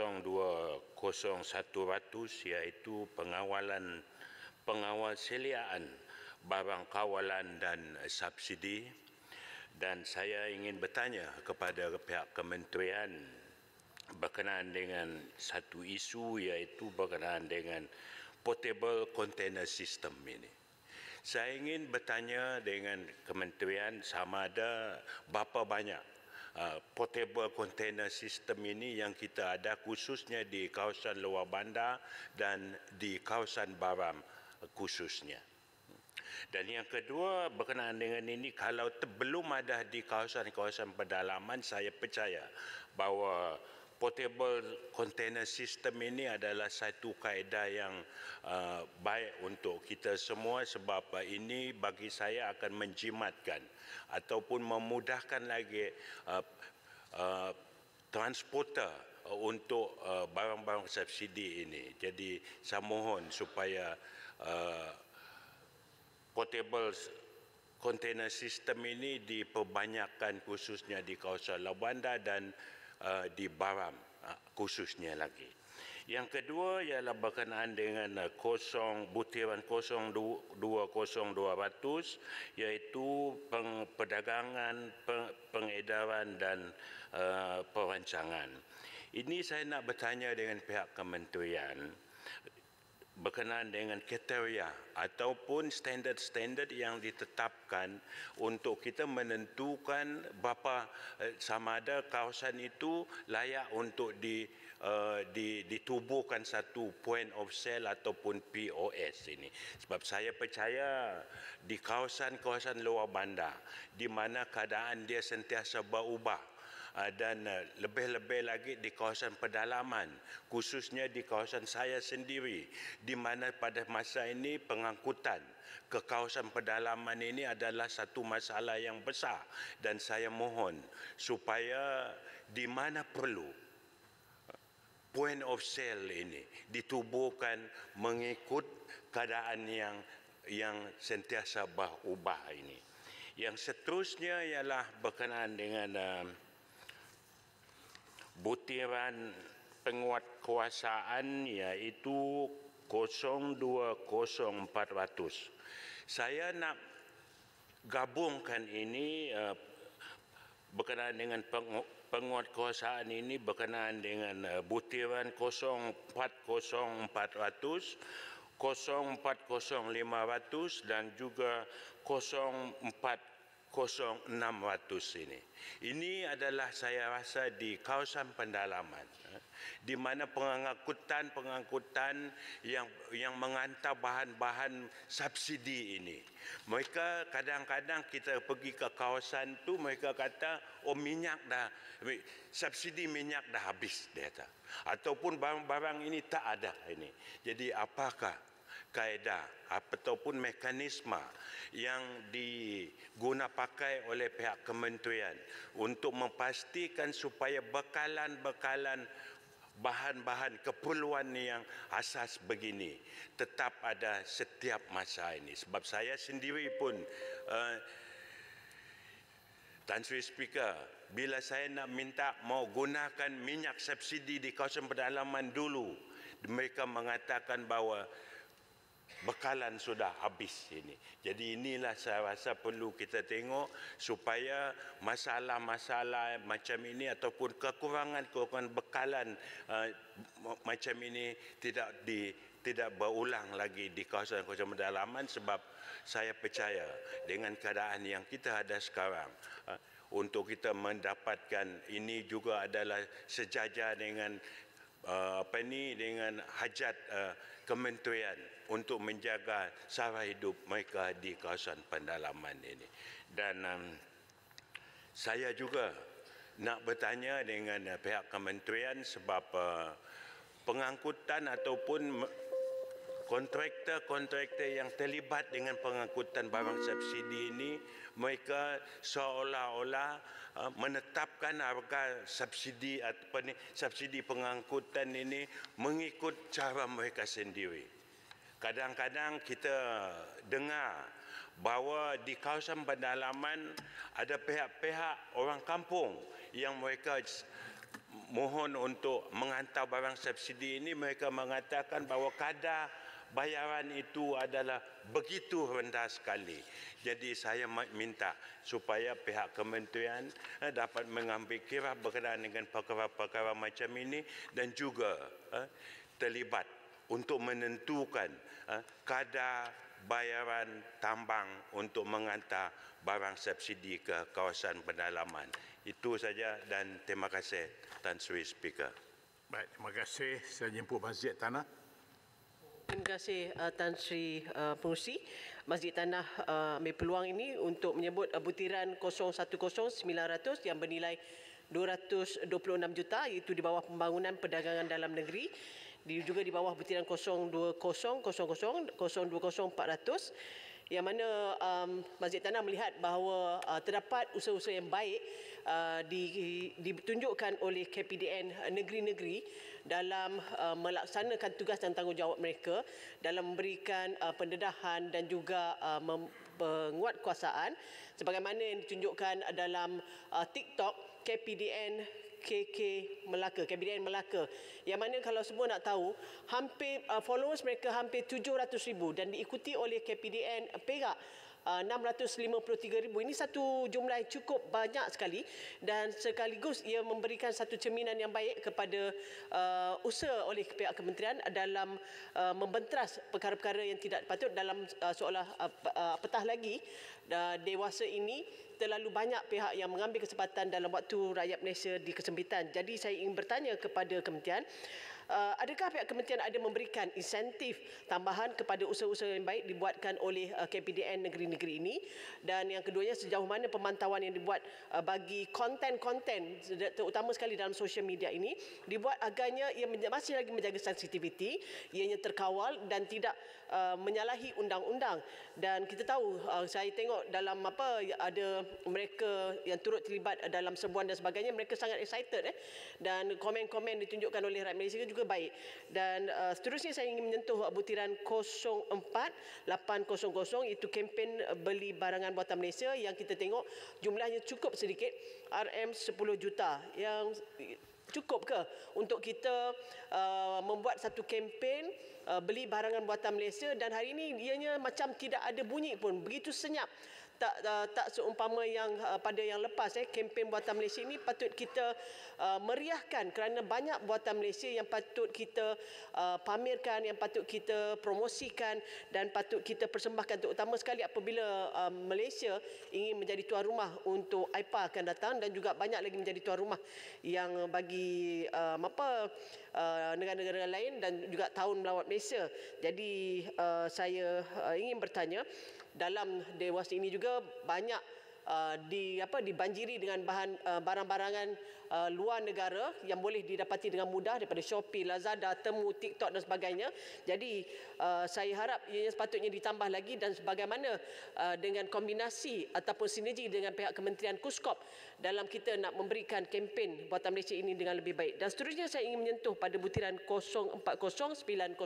020100 iaitu pengawal seliaan barang kawalan dan subsidi. Dan saya ingin bertanya kepada pihak kementerian berkenaan dengan satu isu iaitu berkenaan dengan portable container system ini. Saya ingin bertanya dengan kementerian sama ada berapa banyak portable container system ini yang kita ada khususnya di kawasan luar bandar dan di kawasan Baram khususnya. Dan yang kedua berkenaan dengan ini, kalau belum ada di kawasan-kawasan pedalaman, saya percaya bahawa portable container system ini adalah satu kaedah yang baik untuk kita semua, sebab ini bagi saya akan menjimatkan ataupun memudahkan lagi transporter untuk barang-barang subsidi ini. Jadi saya mohon supaya portable container system ini diperbanyakkan khususnya di kawasan Lawanda dan di Baram khususnya lagi. Yang kedua ialah berkenaan dengan butiran 020200 iaitu perdagangan, pengedaran dan perancangan. Ini saya nak bertanya dengan pihak kementerian berkenaan dengan kriteria ataupun standard-standard yang ditetapkan untuk kita menentukan berapa sama ada kawasan itu layak untuk ditubuhkan satu point of sale ataupun POS ini. Sebab saya percaya di kawasan-kawasan luar bandar di mana keadaan dia sentiasa berubah, dan lebih-lebih lagi di kawasan pedalaman, khususnya di kawasan saya sendiri, di mana pada masa ini pengangkutan ke kawasan pedalaman ini adalah satu masalah yang besar. Dan saya mohon supaya di mana perlu point of sale ini ditubuhkan mengikut keadaan yang sentiasa berubah ini. Yang seterusnya ialah berkenaan dengan butiran penguatkuasaan iaitu 020400. Saya nak gabungkan ini berkenaan dengan penguatkuasaan ini berkenaan dengan butiran 040400, 040500 dan juga 040600 ini. Ini adalah saya rasa di kawasan pendalaman, di mana pengangkutan yang mengantar bahan-bahan subsidi ini. Mereka kadang-kadang kita pergi ke kawasan tu, mereka kata subsidi minyak dah habis, dia kata. Ataupun barang-barang ini tak ada ini. Jadi apakah kaedah ataupun mekanisme yang diguna pakai oleh pihak kementerian untuk memastikan supaya bekalan-bekalan bahan-bahan keperluan yang asas begini tetap ada setiap masa ini. Sebab saya sendiri pun Tan Sri Speaker, bila saya nak minta mau gunakan minyak subsidi di kawasan pedalaman dulu, mereka mengatakan bahawa bekalan sudah habis ini. Jadi inilah saya rasa perlu kita tengok supaya masalah-masalah macam ini ataupun kekurangan bekalan macam ini tidak berulang lagi di kawasan-kawasan pedalaman, sebab saya percaya dengan keadaan yang kita ada sekarang, untuk kita mendapatkan ini juga adalah sejajar dengan dengan hajat kementerian untuk menjaga sara hidup mereka di kawasan pendalaman ini. Dan saya juga nak bertanya dengan pihak kementerian sebab pengangkutan ataupun kontraktor-kontraktor yang terlibat dengan pengangkutan barang subsidi ini, mereka seolah-olah menetapkan harga subsidi atau subsidi pengangkutan ini mengikut cara mereka sendiri. Kadang-kadang kita dengar bahawa di kawasan pedalaman ada pihak-pihak orang kampung yang mereka mohon untuk menghantar barang subsidi ini, mereka mengatakan bahawa kadar bayaran itu adalah begitu rendah sekali. Jadi saya minta supaya pihak kementerian dapat mengambil kira berkenaan dengan perkara-perkara macam ini dan juga terlibat untuk menentukan kadar bayaran tambang untuk menghantar barang subsidi ke kawasan pedalaman. Itu saja dan terima kasih Tan Sri Speaker. Baik, terima kasih. Saya jemput Masjid Tanah. Terima kasih Tan Sri Pengerusi. Masjid Tanah ambil peluang ini untuk menyebut butiran 010-900 yang bernilai 226 juta, iaitu di bawah pembangunan perdagangan dalam negeri, juga di bawah butiran 020-020-400, yang mana Masjid Tanah melihat bahawa terdapat usaha-usaha yang baik ditunjukkan oleh KPDN negeri-negeri dalam melaksanakan tugas dan tanggungjawab mereka dalam memberikan pendedahan dan juga penguatkuasaan sebagaimana yang ditunjukkan dalam TikTok KPDN KPDN Melaka, yang mana kalau semua nak tahu, hampir followers mereka hampir 700,000 dan diikuti oleh KPDN Perak 653,000. Ini satu jumlah yang cukup banyak sekali dan sekaligus ia memberikan satu cerminan yang baik kepada usaha oleh pihak kementerian dalam membenteras perkara-perkara yang tidak patut dalam seolah apatah lagi dewasa ini terlalu banyak pihak yang mengambil kesempatan dalam waktu rakyat Malaysia di kesempitan. Jadi saya ingin bertanya kepada kementerian, adakah pihak kementerian ada memberikan insentif tambahan kepada usaha-usaha yang baik dibuatkan oleh KPDN negeri-negeri ini? Dan yang keduanya, sejauh mana pemantauan yang dibuat bagi konten-konten terutama sekali dalam sosial media ini dibuat agarnya ia masih lagi menjaga sensitiviti, ianya terkawal dan tidak menyalahi undang-undang. Dan kita tahu, saya tengok dalam ada mereka yang turut terlibat dalam serbuan dan sebagainya, mereka sangat excited dan komen-komen ditunjukkan oleh rakyat Malaysia juga baik. Dan seterusnya saya ingin menyentuh butiran 04800, itu kempen beli barangan buatan Malaysia yang kita tengok jumlahnya cukup sedikit, RM10 juta. Yang cukup ke untuk kita membuat satu kempen beli barangan buatan Malaysia, dan hari ini ianya macam tidak ada bunyi pun, begitu senyap. Tak seumpama yang pada yang lepas kempen buatan Malaysia ini patut kita meriahkan kerana banyak buatan Malaysia yang patut kita pamerkan, yang patut kita promosikan dan patut kita persembahkan, terutama sekali apabila Malaysia ingin menjadi tuan rumah untuk AIPA akan datang, dan juga banyak lagi menjadi tuan rumah yang bagi negara-negara lain dan juga tahun melawat Malaysia. Jadi saya ingin bertanya, dalam dewas ini juga banyak dibanjiri dengan barang-barangan luar negara yang boleh didapati dengan mudah daripada Shopee, Lazada, Temu, TikTok dan sebagainya. Jadi saya harap ianya sepatutnya ditambah lagi, dan sebagaimana dengan kombinasi ataupun sinergi dengan pihak Kementerian KUSKOP dalam kita nak memberikan kempen buatan Malaysia ini dengan lebih baik. Dan seterusnya saya ingin menyentuh pada butiran 040-900,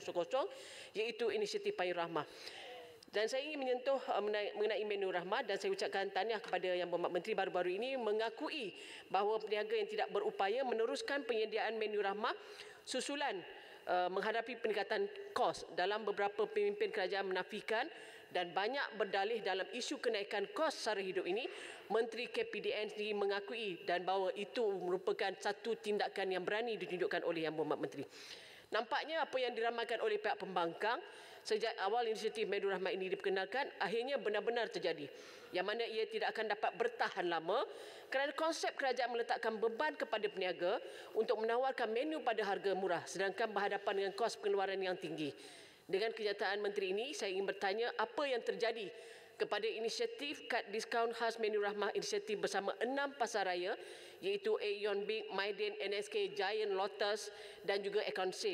iaitu inisiatif Payung Rahmah. Dan saya ingin menyentuh mengenai menu rahmah, dan saya ucapkan tahniah kepada Yang Berhormat Menteri baru-baru ini mengakui bahawa peniaga yang tidak berupaya meneruskan penyediaan menu rahmah susulan menghadapi peningkatan kos. Dalam beberapa pemimpin kerajaan menafikan dan banyak berdalih dalam isu kenaikan kos sara hidup ini, Menteri KPDN sendiri mengakui dan bahawa itu merupakan satu tindakan yang berani ditunjukkan oleh Yang Berhormat Menteri. Nampaknya apa yang diramalkan oleh pihak pembangkang sejak awal inisiatif Menu Rahmat ini diperkenalkan akhirnya benar-benar terjadi, yang mana ia tidak akan dapat bertahan lama kerana konsep kerajaan meletakkan beban kepada peniaga untuk menawarkan menu pada harga murah sedangkan berhadapan dengan kos pengeluaran yang tinggi. Dengan kenyataan menteri ini, saya ingin bertanya apa yang terjadi kepada inisiatif kad diskaun khas Menu Rahmah inisiatif bersama 6 pasaraya iaitu Aeon Big, Maiden, NSK, Giant, Lotus dan juga Econ Safe.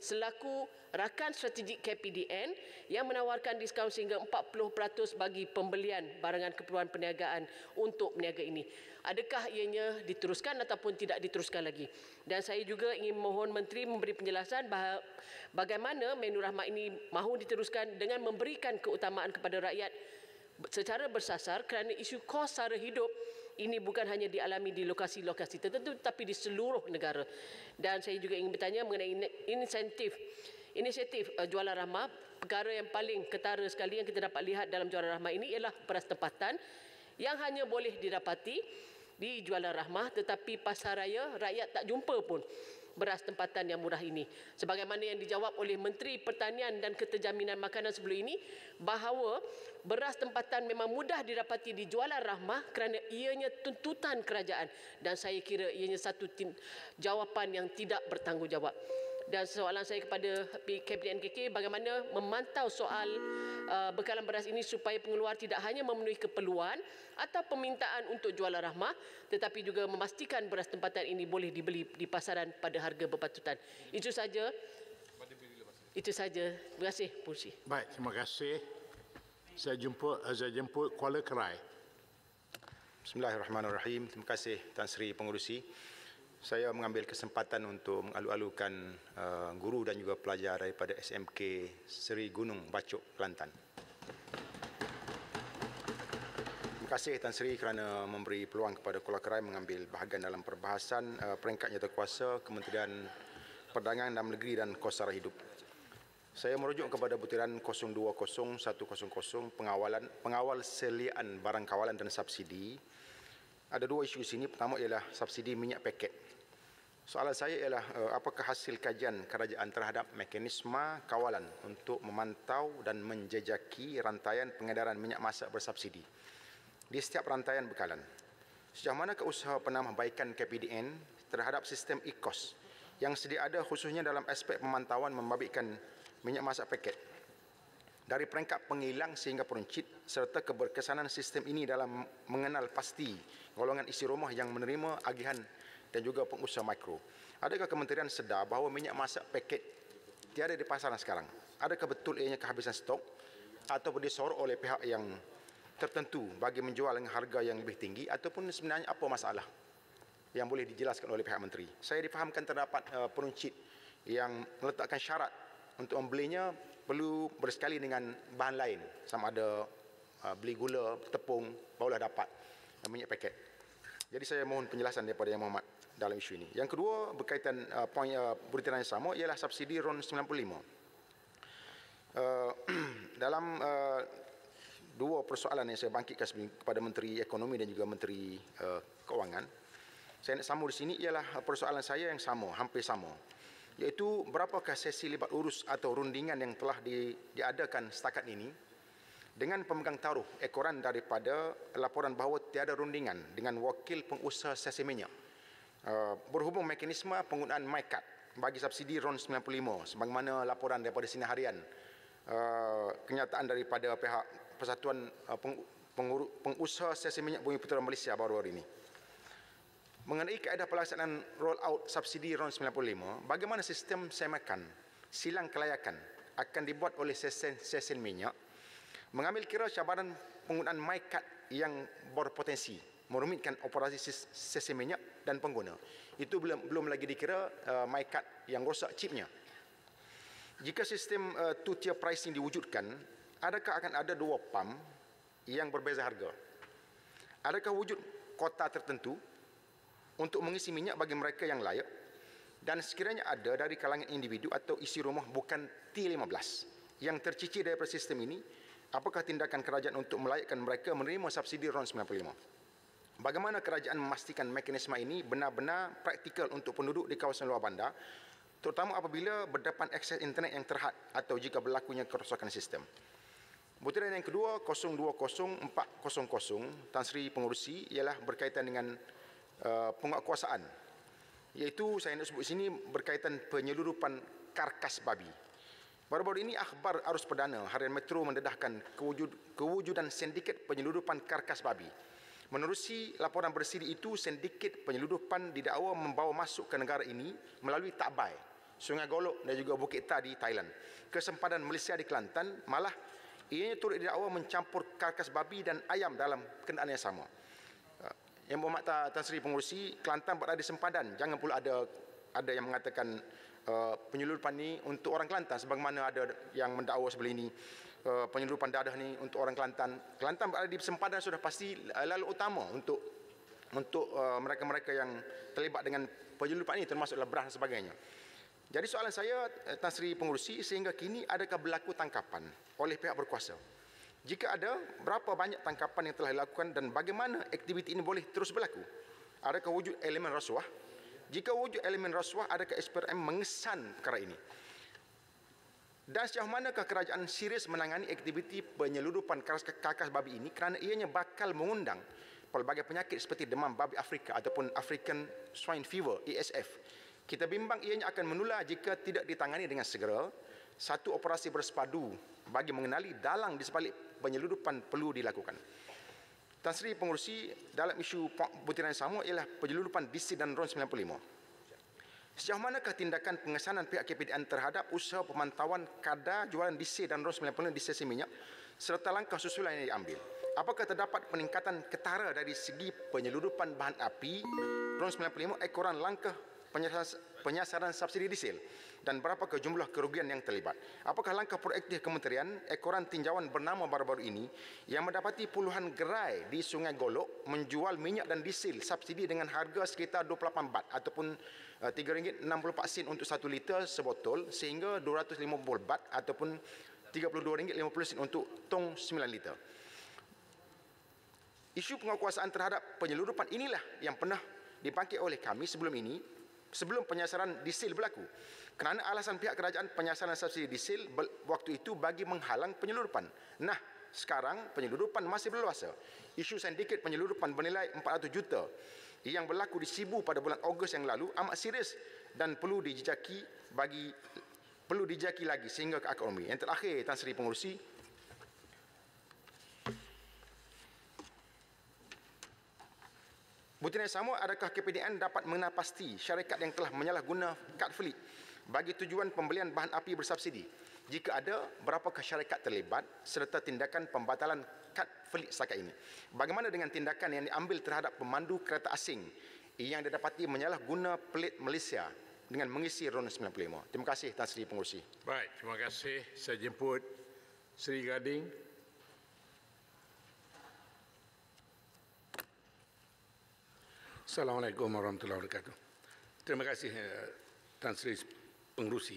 selaku rakan strategik KPDN yang menawarkan diskaun sehingga 40% bagi pembelian barangan keperluan perniagaan untuk peniaga ini. Adakah ianya diteruskan ataupun tidak diteruskan lagi? Dan saya juga ingin mohon Menteri memberi penjelasan bagaimana menu rahmat ini mahu diteruskan dengan memberikan keutamaan kepada rakyat secara bersasar kerana isu kos sara hidup ini bukan hanya dialami di lokasi-lokasi tertentu tetapi di seluruh negara. Dan saya juga ingin bertanya mengenai inisiatif jualan rahmah. Perkara yang paling ketara sekali yang kita dapat lihat dalam jualan rahmah ini ialah beras tempatan yang hanya boleh didapati di jualan rahmah, tetapi pasaraya rakyat tak jumpa pun beras tempatan yang murah ini. Sebagaimana yang dijawab oleh Menteri Pertanian dan Keterjaminan Makanan sebelum ini, bahawa beras tempatan memang mudah didapati di jualan rahmah kerana ianya tuntutan kerajaan, dan saya kira ianya satu jawapan yang tidak bertanggungjawab. Dan soalan saya kepada KPDN-KK, bagaimana memantau soal bekalan beras ini supaya pengeluar tidak hanya memenuhi keperluan atau permintaan untuk jualan rahmah, tetapi juga memastikan beras tempatan ini boleh dibeli di pasaran pada harga berpatutan. Itu saja. Terima kasih, Pengerusi. Baik, terima kasih. Saya jemput Kuala Kerai. Bismillahirrahmanirrahim. Terima kasih Tan Sri Pengerusi. Saya mengambil kesempatan untuk mengalu-alukan guru dan juga pelajar daripada SMK Seri Gunung Bacok, Kelantan. Terima kasih Tan Sri kerana memberi peluang kepada Kuala Kerai mengambil bahagian dalam perbahasan peringkat nyatakuasa Kementerian Perdagangan Dalam Negeri dan Kos Sara Hidup. Saya merujuk kepada butiran 020100 pengawal seliaan barang kawalan dan subsidi. Ada dua isu di sini. Pertama ialah subsidi minyak paket. Soalan saya ialah apakah hasil kajian kerajaan terhadap mekanisme kawalan untuk memantau dan menjejaki rantaian pengedaran minyak masak bersubsidi di setiap rantaian bekalan? Sejauh manakah usaha penambahbaikan KPDN terhadap sistem e-kos yang sedia ada khususnya dalam aspek pemantauan membabitkan minyak masak paket dari peringkat penghilang sehingga peruncit serta keberkesanan sistem ini dalam mengenal pasti golongan isi rumah yang menerima agihan dan juga pengusaha mikro. Adakah kementerian sedar bahawa minyak masak paket tiada di pasaran sekarang? Adakah betul ianya kehabisan stok ataupun disorot oleh pihak yang tertentu bagi menjual dengan harga yang lebih tinggi, ataupun sebenarnya apa masalah yang boleh dijelaskan oleh pihak menteri? Saya difahamkan terdapat peruncit yang meletakkan syarat untuk membelinya perlu bersekali dengan bahan lain, sama ada beli gula, tepung, barulah dapat minyak paket. Jadi saya mohon penjelasan daripada Yang Berhormat dalam isu ini. Yang kedua, berkaitan poin butiran yang sama ialah subsidi RON 95. Dalam dua persoalan yang saya bangkitkan kepada Menteri Ekonomi dan juga Menteri Keuangan, saya nak sambung di sini ialah persoalan saya yang sama, hampir sama, iaitu berapakah sesi libat urus atau rundingan yang telah diadakan setakat ini dengan pemegang taruh ekoran daripada laporan bahawa tiada rundingan dengan wakil pengusaha sesi minyak berhubung mekanisme penggunaan MyCard bagi subsidi RON 95 sebagaimana laporan daripada Sinar Harian, kenyataan daripada pihak Persatuan Pengusaha Sesi Minyak Bumi Putera Malaysia baru-baru ini. Mengenai kaedah pelaksanaan roll out subsidi RON 95, bagaimana sistem semakan silang kelayakan akan dibuat oleh sesen minyak, mengambil kira cabaran penggunaan MyCard yang berpotensi merumitkan operasi sesen minyak dan pengguna. Itu belum lagi dikira MyCard yang rosak chipnya. Jika sistem two-tier pricing diwujudkan, adakah akan ada dua pam yang berbeza harga? Adakah wujud kota tertentu untuk mengisi minyak bagi mereka yang layak? Dan sekiranya ada dari kalangan individu atau isi rumah bukan T15 yang tercicir daripada sistem ini, apakah tindakan kerajaan untuk melayakkan mereka menerima subsidi RON 95? Bagaimana kerajaan memastikan mekanisme ini benar-benar praktikal untuk penduduk di kawasan luar bandar, terutama apabila berdepan akses internet yang terhad atau jika berlakunya kerosakan sistem? Butiran yang kedua, 020400, Tan Sri Pengerusi, ialah berkaitan dengan penguatkuasaan, iaitu saya nak sebut sini berkaitan penyeludupan karkas babi. Baru-baru ini akhbar arus perdana harian Metro mendedahkan kewujudan sindiket penyeludupan karkas babi. Menerusi laporan bersiri itu, sindiket penyeludupan didakwa membawa masuk ke negara ini melalui takbai Sungai Golok dan juga Bukit Ta di Thailand. Kesempadan Malaysia di Kelantan malah ianya turut didakwa mencampur karkas babi dan ayam dalam kenderaan yang sama. Yang berhormat Tan Sri Pengerusi, Kelantan berada di sempadan. Jangan pula ada yang mengatakan penyeludupan ni untuk orang Kelantan, sebagaimana ada yang mendakwa sebelah ini penyeludupan dadah ni untuk orang Kelantan. Kelantan berada di sempadan sudah pasti lalu utama untuk mereka-mereka yang terlibat dengan penyeludupan ini, termasuklah beras dan sebagainya. Jadi soalan saya, Tan Sri Pengerusi, sehingga kini adakah berlaku tangkapan oleh pihak berkuasa? Jika ada, berapa banyak tangkapan yang telah dilakukan dan bagaimana aktiviti ini boleh terus berlaku? Adakah wujud elemen rasuah? Jika wujud elemen rasuah, adakah SPRM mengesan perkara ini? Dan sejauh manakah kerajaan serius menangani aktiviti penyeludupan karkas babi ini kerana ianya bakal mengundang pelbagai penyakit seperti demam babi Afrika ataupun African Swine Fever, ASF. Kita bimbang ianya akan menular jika tidak ditangani dengan segera. Satu operasi bersepadu bagi mengenali dalang di sebalik penyeludupan perlu dilakukan. Tan Sri Pengerusi, dalam isu butiran yang sama ialah penyeludupan DC dan RON 95. Sejauh manakah tindakan pengesanan pihak KPDN terhadap usaha pemantauan kadar jualan DC dan RON 95 di stesen minyak serta langkah susulan yang diambil? Apakah terdapat peningkatan ketara dari segi penyeludupan bahan api RON 95 ekoran langkah penyasaran subsidi diesel dan berapakah jumlah kerugian yang terlibat? Apakah langkah proaktif kementerian ekoran tinjauan bernama baru-baru ini yang mendapati puluhan gerai di Sungai Golok menjual minyak dan diesel subsidi dengan harga sekitar 28 baht ataupun RM3.64 untuk 1 liter sebotol sehingga 250 baht ataupun RM32.50 untuk tong 9 liter. Isu penguasaan terhadap penyeludupan inilah yang pernah dibangkit oleh kami sebelum penyasaran diesel berlaku. Kerana alasan pihak kerajaan penyasaran subsidi diesel waktu itu bagi menghalang penyeludupan. Nah, sekarang penyeludupan masih berluasa. Isu sindiket penyeludupan bernilai 400 juta yang berlaku di Sibu pada bulan Ogos yang lalu amat serius dan perlu dijejaki lagi sehingga ke akar umbi. Yang terakhir, Tan Sri Pengerusi, butiran yang sama, adakah KPDN dapat mengenal pasti syarikat yang telah menyalahguna kad fleet bagi tujuan pembelian bahan api bersubsidi? Jika ada, berapakah syarikat terlibat serta tindakan pembatalan kad fleet setakat ini? Bagaimana dengan tindakan yang diambil terhadap pemandu kereta asing yang didapati menyalahguna pelit Malaysia dengan mengisi RON 95? Terima kasih, Tan Sri Pengerusi. Baik, terima kasih. Saya jemput Sri Gading. Assalamualaikum warahmatullahi wabarakatuh. Terima kasih Tan Sri Pengerusi.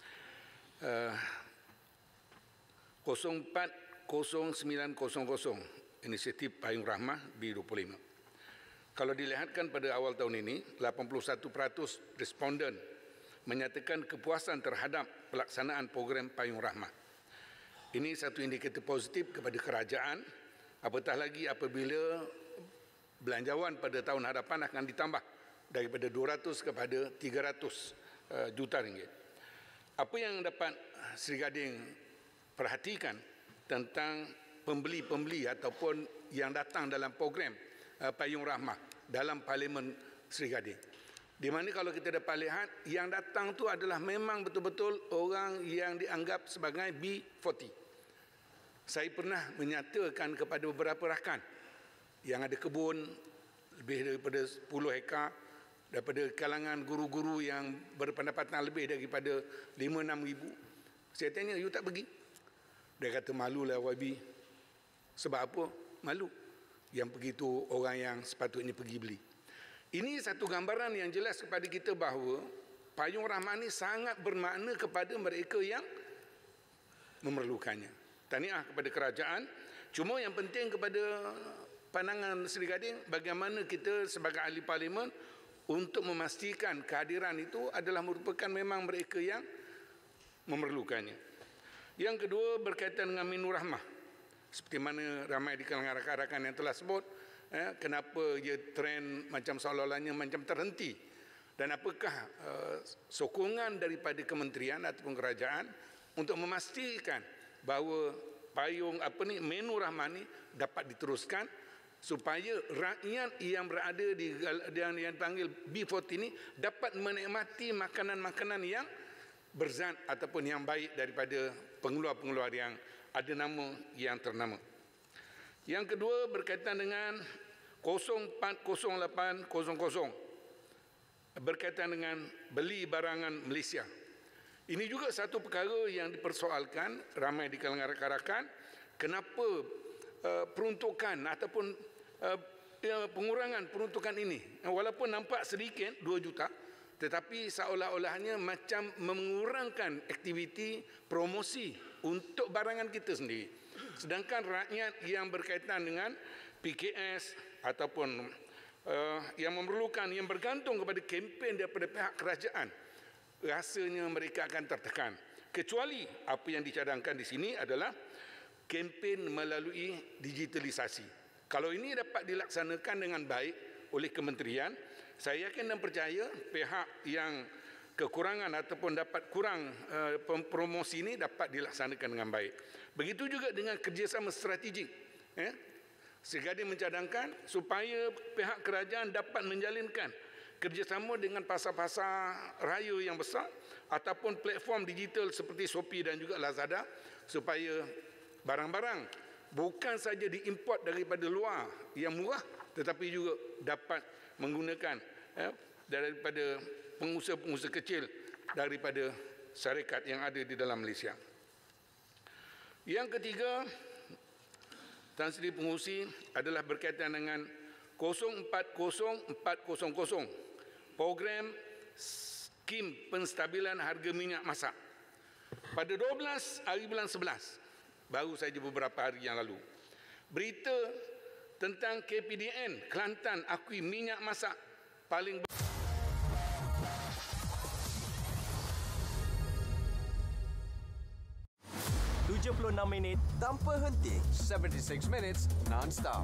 040900 inisiatif Payung Rahmah B25. Kalau dilihatkan pada awal tahun ini, 81% responden menyatakan kepuasan terhadap pelaksanaan program Payung Rahmah. Ini satu indikator positif kepada kerajaan, apatah lagi apabila belanjawan pada tahun hadapan akan ditambah daripada 200 kepada 300 juta ringgit. Apa yang dapat Sri Gading perhatikan tentang pembeli-pembeli ataupun yang datang dalam program Payung Rahmah dalam Parlimen Sri Gading? Di mana kalau kita dapat lihat, yang datang tu adalah memang betul-betul orang yang dianggap sebagai B40. Saya pernah menyatakan kepada beberapa rakan yang ada kebun lebih daripada 10 hektar, daripada kalangan guru-guru yang berpendapatan lebih daripada 5-6 ribu. Saya tanya, you tak pergi? Dia kata, malulah YB. Sebab apa? Malu. Yang pergi tu orang yang sepatutnya pergi beli. Ini satu gambaran yang jelas kepada kita bahawa Payung Rahmah ini sangat bermakna kepada mereka yang memerlukannya. Tahniah kepada kerajaan. Cuma yang penting kepada pandangan Sri Gading, bagaimana kita sebagai ahli parlimen untuk memastikan kehadiran itu adalah merupakan memang mereka yang memerlukannya. Yang kedua berkaitan dengan Menu Rahmah. Seperti mana ramai di kalangan rakan-rakan yang telah sebut, kenapa ia trend macam seolah-olahnya macam terhenti. Dan apakah sokongan daripada kementerian ataupun kerajaan untuk memastikan bahawa Menu Rahmah ni dapat diteruskan supaya rakyat yang berada di yang dipanggil B40 ini dapat menikmati makanan-makanan yang berzat ataupun yang baik daripada pengeluar-pengeluar yang ada nama yang ternama. Yang kedua berkaitan dengan 040800 berkaitan dengan beli barangan Malaysia. Ini juga satu perkara yang dipersoalkan ramai di kalangan rakan-rakan. Kenapa peruntukan ataupun pengurangan peruntukan ini, walaupun nampak sedikit 2 juta, tetapi seolah-olahnya macam mengurangkan aktiviti promosi untuk barangan kita sendiri. Sedangkan rakyat yang berkaitan dengan PKS ataupun yang memerlukan, yang bergantung kepada kempen daripada pihak kerajaan, rasanya mereka akan tertekan. Kecuali apa yang dicadangkan di sini adalah kempen melalui digitalisasi. Kalau ini dapat dilaksanakan dengan baik oleh kementerian, saya yakin dan percaya pihak yang kekurangan ataupun dapat kurang promosi ini dapat dilaksanakan dengan baik. Begitu juga dengan kerjasama strategik. Sekali mencadangkan supaya pihak kerajaan dapat menjalinkan kerjasama dengan pasar-pasar raya yang besar ataupun platform digital seperti Shopee dan juga Lazada, supaya barang-barang bukan saja diimport daripada luar yang murah, tetapi juga dapat menggunakan daripada pengusaha-pengusaha kecil daripada syarikat yang ada di dalam Malaysia. Yang ketiga, Tan Sri Pengerusi, adalah berkaitan dengan 040400, program skim penstabilan harga minyak masak. Pada 12 hari bulan 11, baru saja beberapa hari yang lalu, berita tentang KPDN Kelantan akui minyak masak paling 76 minit tanpa henti. 76 minutes non-stop.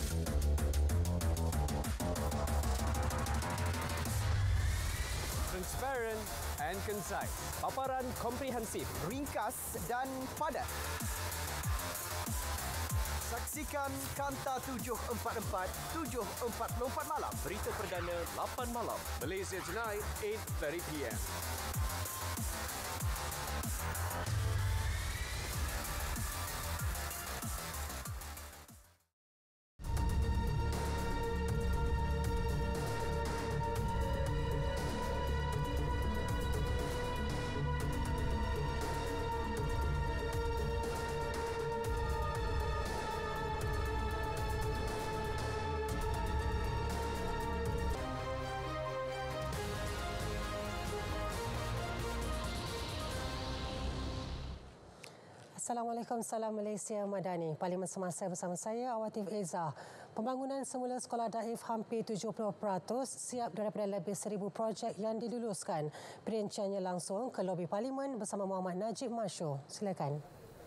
Transparent and concise. Paparan komprehensif, ringkas dan padat. Saksikan Kanta 744, 7.44 malam. Berita perdana 8 malam. Malaysia Tonight, 8:30 PM. Assalamualaikum, salam Malaysia Madani. Parlimen semasa bersama saya, Awatif Eza. Pembangunan semula sekolah daif hampir 70% siap daripada lebih 1,000 projek yang diluluskan. Perinciannya langsung ke lobi Parlimen bersama Muhammad Najib Masyur. Silakan.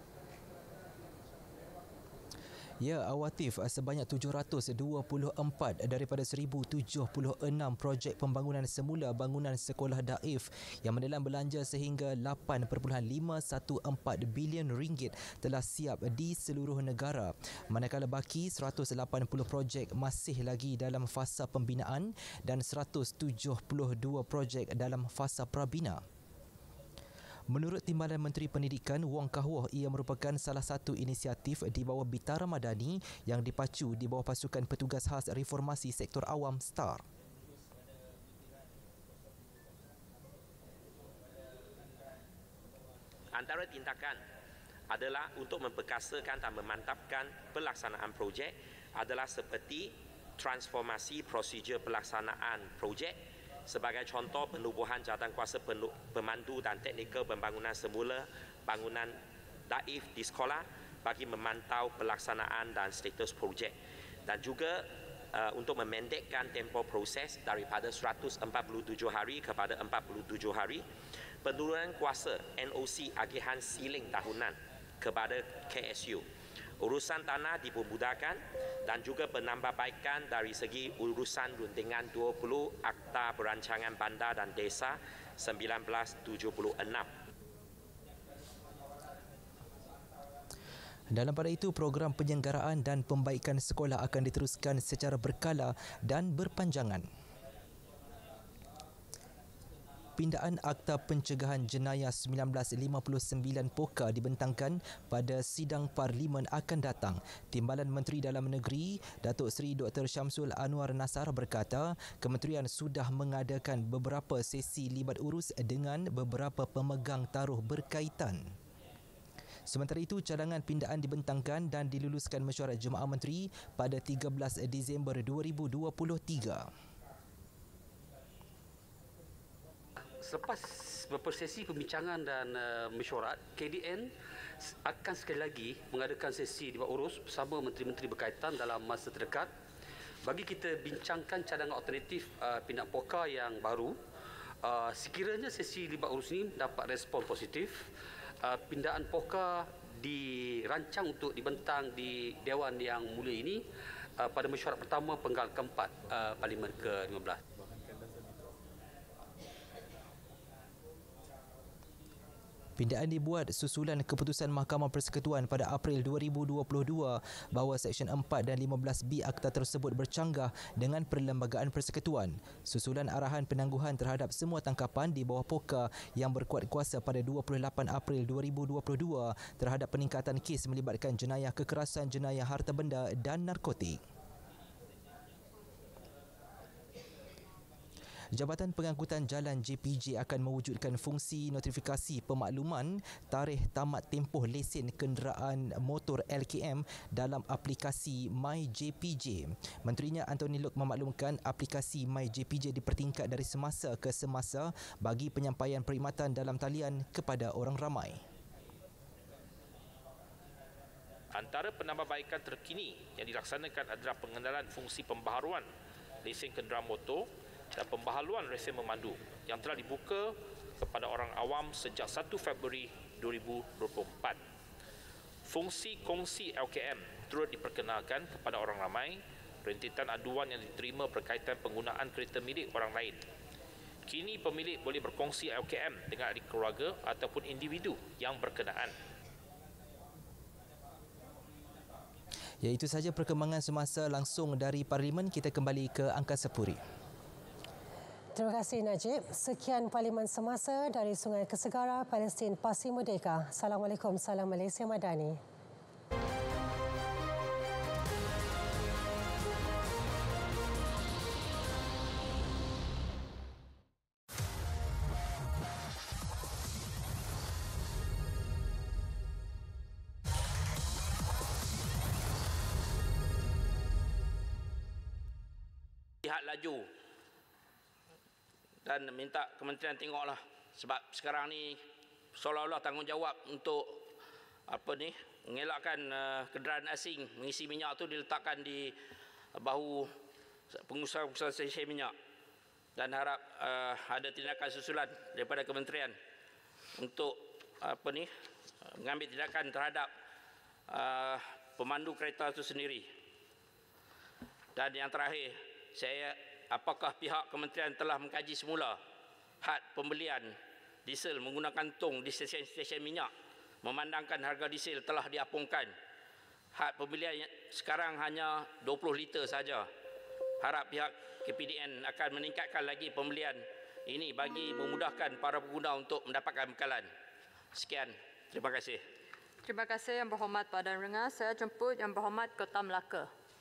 Ya, Awatif, sebanyak 724 daripada 1,076 projek pembangunan semula bangunan sekolah daif yang menelan belanja sehingga 8.514 bilion ringgit telah siap di seluruh negara. Manakala baki 180 projek masih lagi dalam fasa pembinaan dan 172 projek dalam fasa prabina. Menurut Timbalan Menteri Pendidikan Wong Kah Woh, ia merupakan salah satu inisiatif di bawah Bitara Madani yang dipacu di bawah pasukan petugas khas reformasi sektor awam STAR. Antara tindakan adalah untuk memperkasakan dan memantapkan pelaksanaan projek adalah seperti transformasi prosedur pelaksanaan projek. Sebagai contoh, penubuhan jawatankuasa pemandu dan teknikal pembangunan semula bangunan daif di sekolah bagi memantau pelaksanaan dan status projek, dan juga untuk memendekkan tempoh proses daripada 147 hari kepada 47 hari, penurunan kuasa NOC agihan siling tahunan kepada KSU, urusan tanah dipermudahkan, dan juga penambahbaikan dari segi urusan runtingan 20 Akta Perancangan Bandar dan Desa 1976. Dalam pada itu, program penyelenggaraan dan pembaikan sekolah akan diteruskan secara berkala dan berpanjangan. Pindaan Akta Pencegahan Jenayah 1959 POKA dibentangkan pada sidang Parlimen akan datang. Timbalan Menteri Dalam Negeri, Datuk Seri Dr. Syamsul Anwar Nasar berkata, kementerian sudah mengadakan beberapa sesi libat urus dengan beberapa pemegang taruh berkaitan. Sementara itu, cadangan pindaan dibentangkan dan diluluskan mesyuarat Jemaah Menteri pada 13 Disember 2023. Selepas beberapa sesi pembincangan dan mesyuarat, KDN akan sekali lagi mengadakan sesi libat urus bersama menteri-menteri berkaitan dalam masa terdekat bagi kita bincangkan cadangan alternatif pindaan POKA yang baru. Sekiranya sesi libat urus ini dapat respon positif, pindaan POKA dirancang untuk dibentang di Dewan Yang Mulia ini pada mesyuarat pertama penggal keempat Parlimen ke-15. Pindaan dibuat susulan keputusan Mahkamah Persekutuan pada April 2022 bahawa Seksyen 4 dan 15B Akta tersebut bercanggah dengan Perlembagaan Persekutuan. Susulan arahan penangguhan terhadap semua tangkapan di bawah POKA yang berkuat kuasa pada 28 April 2022 terhadap peningkatan kes melibatkan jenayah kekerasan, jenayah harta benda dan narkotik. Jabatan Pengangkutan Jalan JPJ akan mewujudkan fungsi notifikasi pemakluman tarikh tamat tempoh lesen kenderaan motor LKM dalam aplikasi MyJPJ. Menterinya Anthony Loke memaklumkan aplikasi MyJPJ dipertingkat dari semasa ke semasa bagi penyampaian perkhidmatan dalam talian kepada orang ramai. Antara penambahbaikan terkini yang dilaksanakan adalah pengenalan fungsi pembaharuan lesen kenderaan motor dan pembaharuan lesen memandu yang telah dibuka kepada orang awam sejak 1 Februari 2024. Fungsi kongsi LKM turut diperkenalkan kepada orang ramai, rentetan aduan yang diterima berkaitan penggunaan kereta milik orang lain. Kini pemilik boleh berkongsi LKM dengan ahli keluarga ataupun individu yang berkenaan. Ya, itu sahaja perkembangan semasa langsung dari Parlimen. Kita kembali ke Angkasa Puri. Terima kasih Najib. Sekian Parlimen Semasa dari Sungai Kesegara, Palestin, Pasir Merdeka. Assalamualaikum, salam Malaysia Madani. Lihat laju dan minta kementerian tengoklah, sebab sekarang ni seolah-olah tanggungjawab untuk mengelakkan kenderaan asing mengisi minyak tu diletakkan di bahu pengusaha-pengusaha stesen minyak, dan harap ada tindakan susulan daripada kementerian untuk mengambil tindakan terhadap pemandu kereta itu sendiri. Dan yang terakhir, apakah pihak kementerian telah mengkaji semula had pembelian diesel menggunakan tong di stesen-stesen minyak, memandangkan harga diesel telah diapungkan. Had pembelian sekarang hanya 20 liter saja. Harap pihak KPDN akan meningkatkan lagi pembelian ini bagi memudahkan para pengguna untuk mendapatkan bekalan. Sekian, terima kasih. Terima kasih Yang Berhormat Badan Rengas. Saya jemput Yang Berhormat Kota Melaka.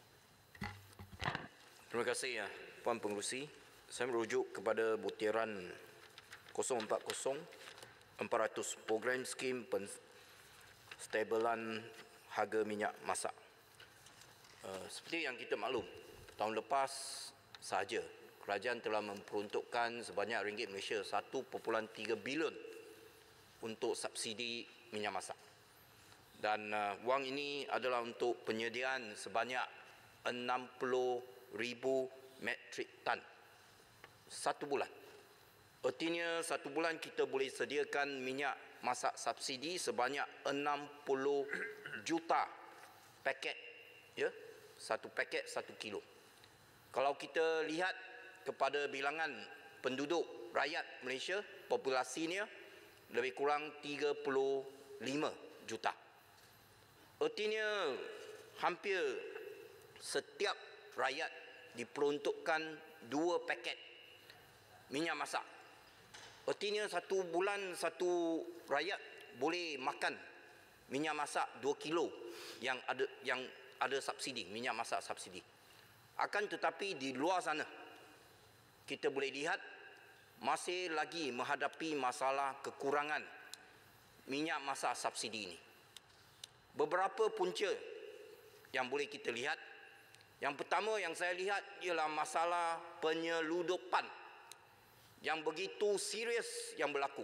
Terima kasih Puan Pengerusi. Saya merujuk kepada butiran 040 400 program skim penstabilan harga minyak masak. Seperti yang kita maklum, tahun lepas sahaja kerajaan telah memperuntukkan sebanyak ringgit Malaysia 1.3 bilion untuk subsidi minyak masak. Dan wang ini adalah untuk penyediaan sebanyak 60,000 metrik tan satu bulan. Artinya satu bulan kita boleh sediakan minyak masak subsidi sebanyak 60 juta paket, ya, satu paket 1 kilo. Kalau kita lihat kepada bilangan penduduk rakyat Malaysia, populasinya lebih kurang 35 juta. Artinya hampir setiap rakyat diperuntukkan 2 paket minyak masak Artinya satu bulan satu rakyat boleh makan minyak masak 2 kilo yang ada subsidi, minyak masak subsidi. Akan tetapi di luar sana kita boleh lihat masih lagi menghadapi masalah kekurangan minyak masak subsidi ini. Beberapa punca yang boleh kita lihat. Yang pertama yang saya lihat ialah masalah penyeludupan yang begitu serius yang berlaku.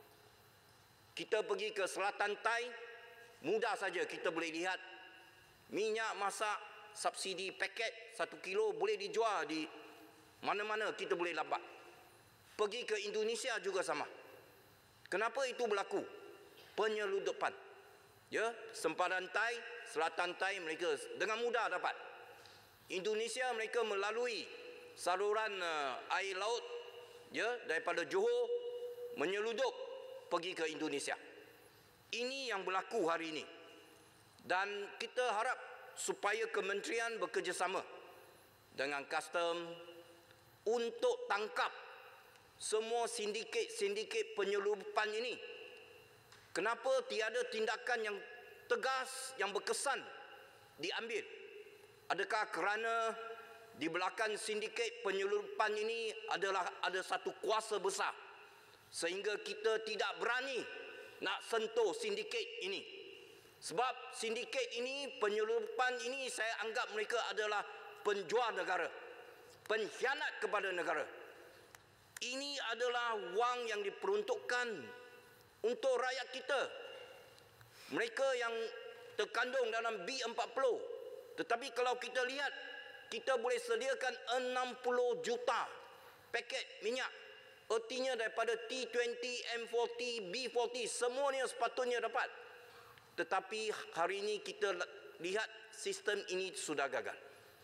Kita pergi ke selatan Tai, mudah saja kita boleh lihat minyak masak subsidi paket 1 kilo boleh dijual di mana-mana kita boleh dapat. Pergi ke Indonesia juga sama. Kenapa itu berlaku? Penyeludupan. Ya, sempadan Tai, selatan Tai mereka dengan mudah dapat. Indonesia mereka melalui saluran air laut, ya, daripada Johor menyeludup pergi ke Indonesia. Ini yang berlaku hari ini. Dan kita harap supaya kementerian bekerjasama dengan custom untuk tangkap semua sindiket penyeludupan ini. Kenapa tiada tindakan yang tegas, yang berkesan diambil? Adakah kerana di belakang sindiket penyeludupan ini ada satu kuasa besar sehingga kita tidak berani nak sentuh sindiket ini? Sebab sindiket ini, penyeludupan ini, saya anggap mereka adalah penjual negara, pengkhianat kepada negara. Ini adalah wang yang diperuntukkan untuk rakyat kita. Mereka yang terkandung dalam B40. Tetapi kalau kita lihat, kita boleh sediakan 60 juta paket minyak. Artinya daripada T20, M40, B40, semuanya sepatutnya dapat. Tetapi hari ini kita lihat sistem ini sudah gagal.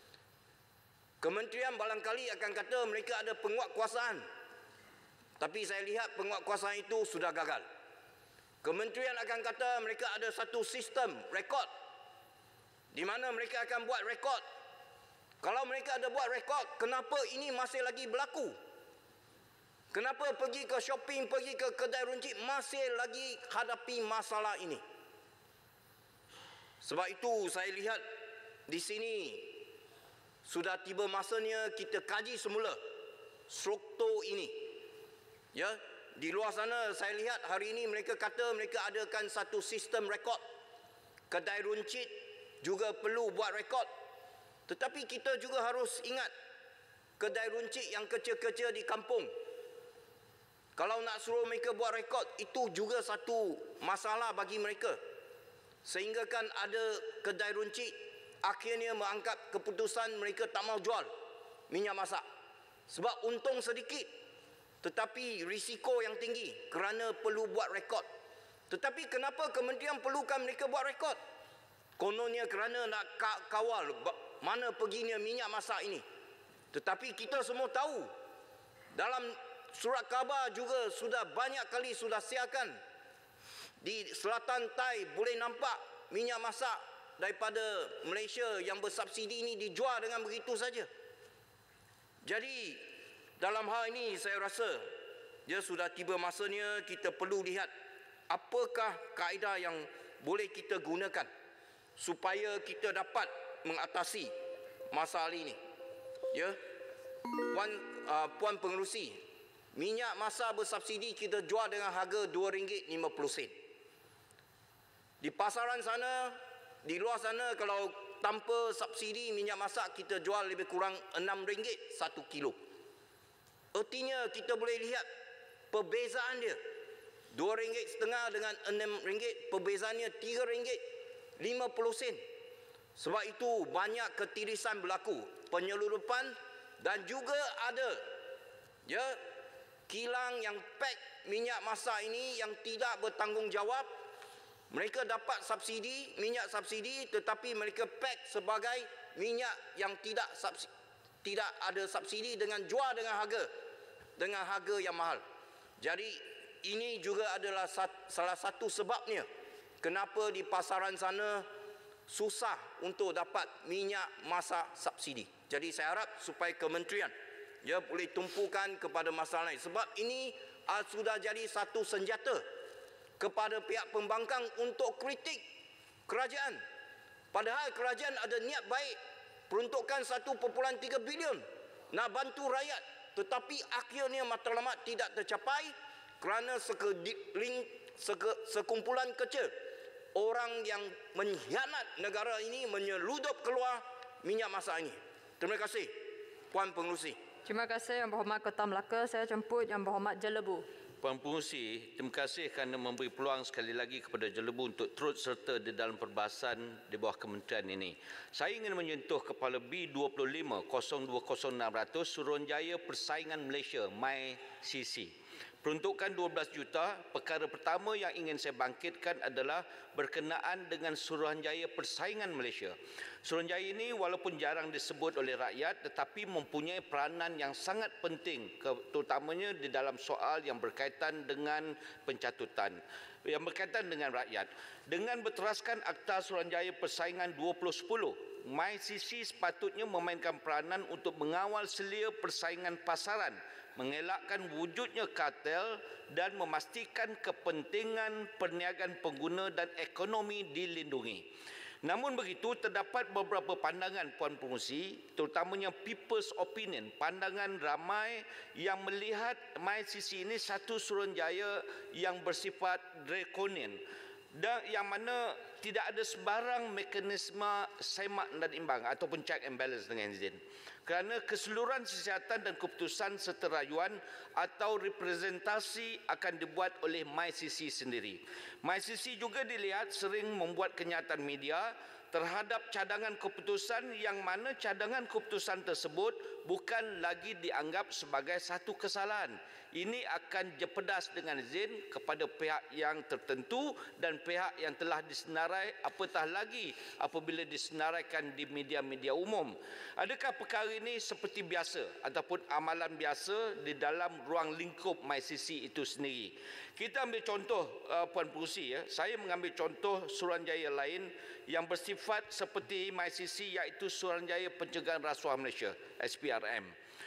Kementerian barangkali akan kata mereka ada penguatkuasaan. Tapi saya lihat penguatkuasaan itu sudah gagal. Kementerian akan kata mereka ada satu sistem rekod di mana mereka akan buat rekod. Kalau mereka ada buat rekod, kenapa ini masih lagi berlaku? Kenapa pergi ke shopping, pergi ke kedai runcit masih lagi hadapi masalah ini? Sebab itu saya lihat di sini sudah tiba masanya kita kaji semula struktur ini. Ya, di luar sana saya lihat hari ini mereka kata mereka adakan satu sistem rekod. Kedai runcit juga perlu buat rekod. Tetapi kita juga harus ingat kedai runcit yang kecil-kecil di kampung. Kalau nak suruh mereka buat rekod, itu juga satu masalah bagi mereka. Sehingga kan ada kedai runcit akhirnya mengangkat keputusan mereka tak mau jual minyak masak. Sebab untung sedikit, tetapi risiko yang tinggi kerana perlu buat rekod. Tetapi kenapa kementerian perlukan mereka buat rekod? Kononnya kerana nak kawal mana perginya minyak masak ini. Tetapi kita semua tahu, dalam surat khabar juga sudah banyak kali sudah siarkan, di selatan Tai boleh nampak minyak masak daripada Malaysia yang bersubsidi ini dijual dengan begitu saja. Jadi dalam hal ini saya rasa dia sudah tiba masanya kita perlu lihat apakah kaedah yang boleh kita gunakan supaya kita dapat mengatasi masalah ini. Ya, Puan Pengerusi, minyak masak bersubsidi kita jual dengan harga RM2.50. Di pasaran sana, di luar sana, kalau tanpa subsidi minyak masak kita jual lebih kurang RM6 1 kilo. Artinya kita boleh lihat perbezaan dia. RM2.50 dengan RM6, perbezaannya RM3.50. Sebab itu banyak ketirisan berlaku, penyeludupan, dan juga ada kilang yang pack minyak masak ini yang tidak bertanggungjawab. Mereka dapat subsidi, minyak subsidi, tetapi mereka pack sebagai minyak yang tidak ada subsidi dengan jual dengan harga yang mahal. Jadi ini juga adalah salah satu sebabnya kenapa di pasaran sana susah untuk dapat minyak masak subsidi. Jadi saya harap supaya kementerian boleh tumpukan kepada masalah ini, sebab ini sudah jadi satu senjata kepada pihak pembangkang untuk kritik kerajaan. Padahal kerajaan ada niat baik, peruntukan 1.3 bilion nak bantu rakyat, tetapi akhirnya matlamat tidak tercapai kerana sekumpulan kecil orang yang mengkhianat negara ini menyeludup keluar minyak masak ini. Terima kasih, Puan Pengerusi. Terima kasih Yang Berhormat Ketua Melaka. Saya jemput Yang Berhormat Jelebu. Puan Pengerusi, terima kasih kerana memberi peluang sekali lagi kepada Jelebu untuk turut serta di dalam perbahasan di bawah kementerian ini. Saya ingin menyentuh Kepala B25 020600 Suruhanjaya Persaingan Malaysia MyCC. Peruntukan 12 juta, perkara pertama yang ingin saya bangkitkan adalah berkenaan dengan Suruhanjaya Persaingan Malaysia. Suruhanjaya ini walaupun jarang disebut oleh rakyat tetapi mempunyai peranan yang sangat penting terutamanya di dalam soal yang berkaitan dengan pencatutan, yang berkaitan dengan rakyat. Dengan berteraskan Akta Suruhanjaya Persaingan 2010, MyCC sepatutnya memainkan peranan untuk mengawal selia persaingan pasaran, mengelakkan wujudnya kartel dan memastikan kepentingan perniagaan pengguna dan ekonomi dilindungi. Namun begitu, terdapat beberapa pandangan Puan Pengerusi, terutamanya people's opinion, pandangan ramai yang melihat MyCC ini satu suruhanjaya yang bersifat draconian dan yang mana tidak ada sebarang mekanisme semak dan imbang ataupun check and balance dengan izin. Kerana keseluruhan siasatan dan keputusan serta rayuan atau representasi akan dibuat oleh MyCC sendiri. MyCC juga dilihat sering membuat kenyataan media terhadap cadangan keputusan yang mana cadangan keputusan tersebut bukan lagi dianggap sebagai satu kesalahan. Ini akan jepedas dengan izin kepada pihak yang tertentu dan pihak yang telah disenarai, apatah lagi apabila disenaraikan di media-media umum. Adakah perkara ini seperti biasa ataupun amalan biasa di dalam ruang lingkup MyCC itu sendiri? Kita ambil contoh Puan Pengerusi, saya mengambil contoh suruhanjaya lain yang bersifat seperti MyCC iaitu Suruhanjaya Pencegahan Rasuah Malaysia, SPRM.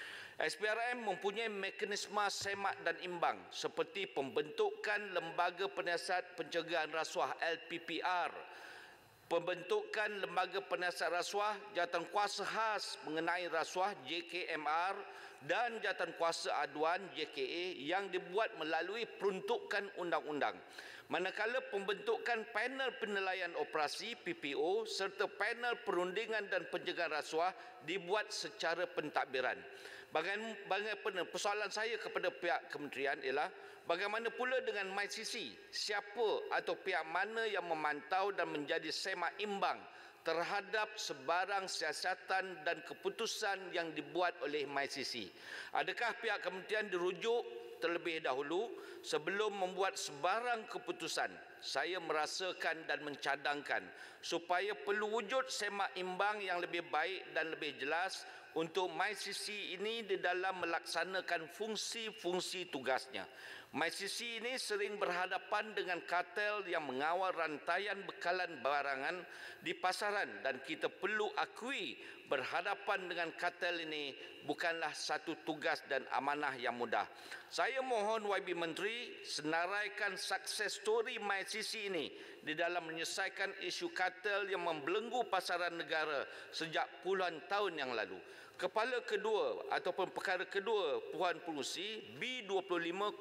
SPRM mempunyai mekanisme semak dan imbang seperti pembentukan Lembaga Penasihat Pencegahan Rasuah LPPR, pembentukan Lembaga Penasihat Rasuah Jawatankuasa Khas mengenai Rasuah JKMR dan Jawatankuasa Aduan JKA yang dibuat melalui peruntukan undang-undang. Manakala pembentukan Panel Penilaian Operasi PPO serta Panel Perundingan dan Pencegahan Rasuah dibuat secara pentadbiran. Bagaimana persoalan saya kepada pihak kementerian ialah bagaimana pula dengan MyCC? Siapa atau pihak mana yang memantau dan menjadi semak imbang terhadap sebarang siasatan dan keputusan yang dibuat oleh MyCC? Adakah pihak kementerian dirujuk terlebih dahulu sebelum membuat sebarang keputusan? Saya merasakan dan mencadangkan supaya perlu wujud semak imbang yang lebih baik dan lebih jelas untuk MyCC ini di dalam melaksanakan fungsi-fungsi tugasnya. MyCC ini sering berhadapan dengan kartel yang mengawal rantaian bekalan barangan di pasaran dan kita perlu akui berhadapan dengan kartel ini bukanlah satu tugas dan amanah yang mudah. Saya mohon YB Menteri senaraikan sukses story MyCC ini di dalam menyelesaikan isu kartel yang membelenggu pasaran negara sejak puluhan tahun yang lalu. Kepala kedua ataupun perkara kedua Puan Pengerusi B25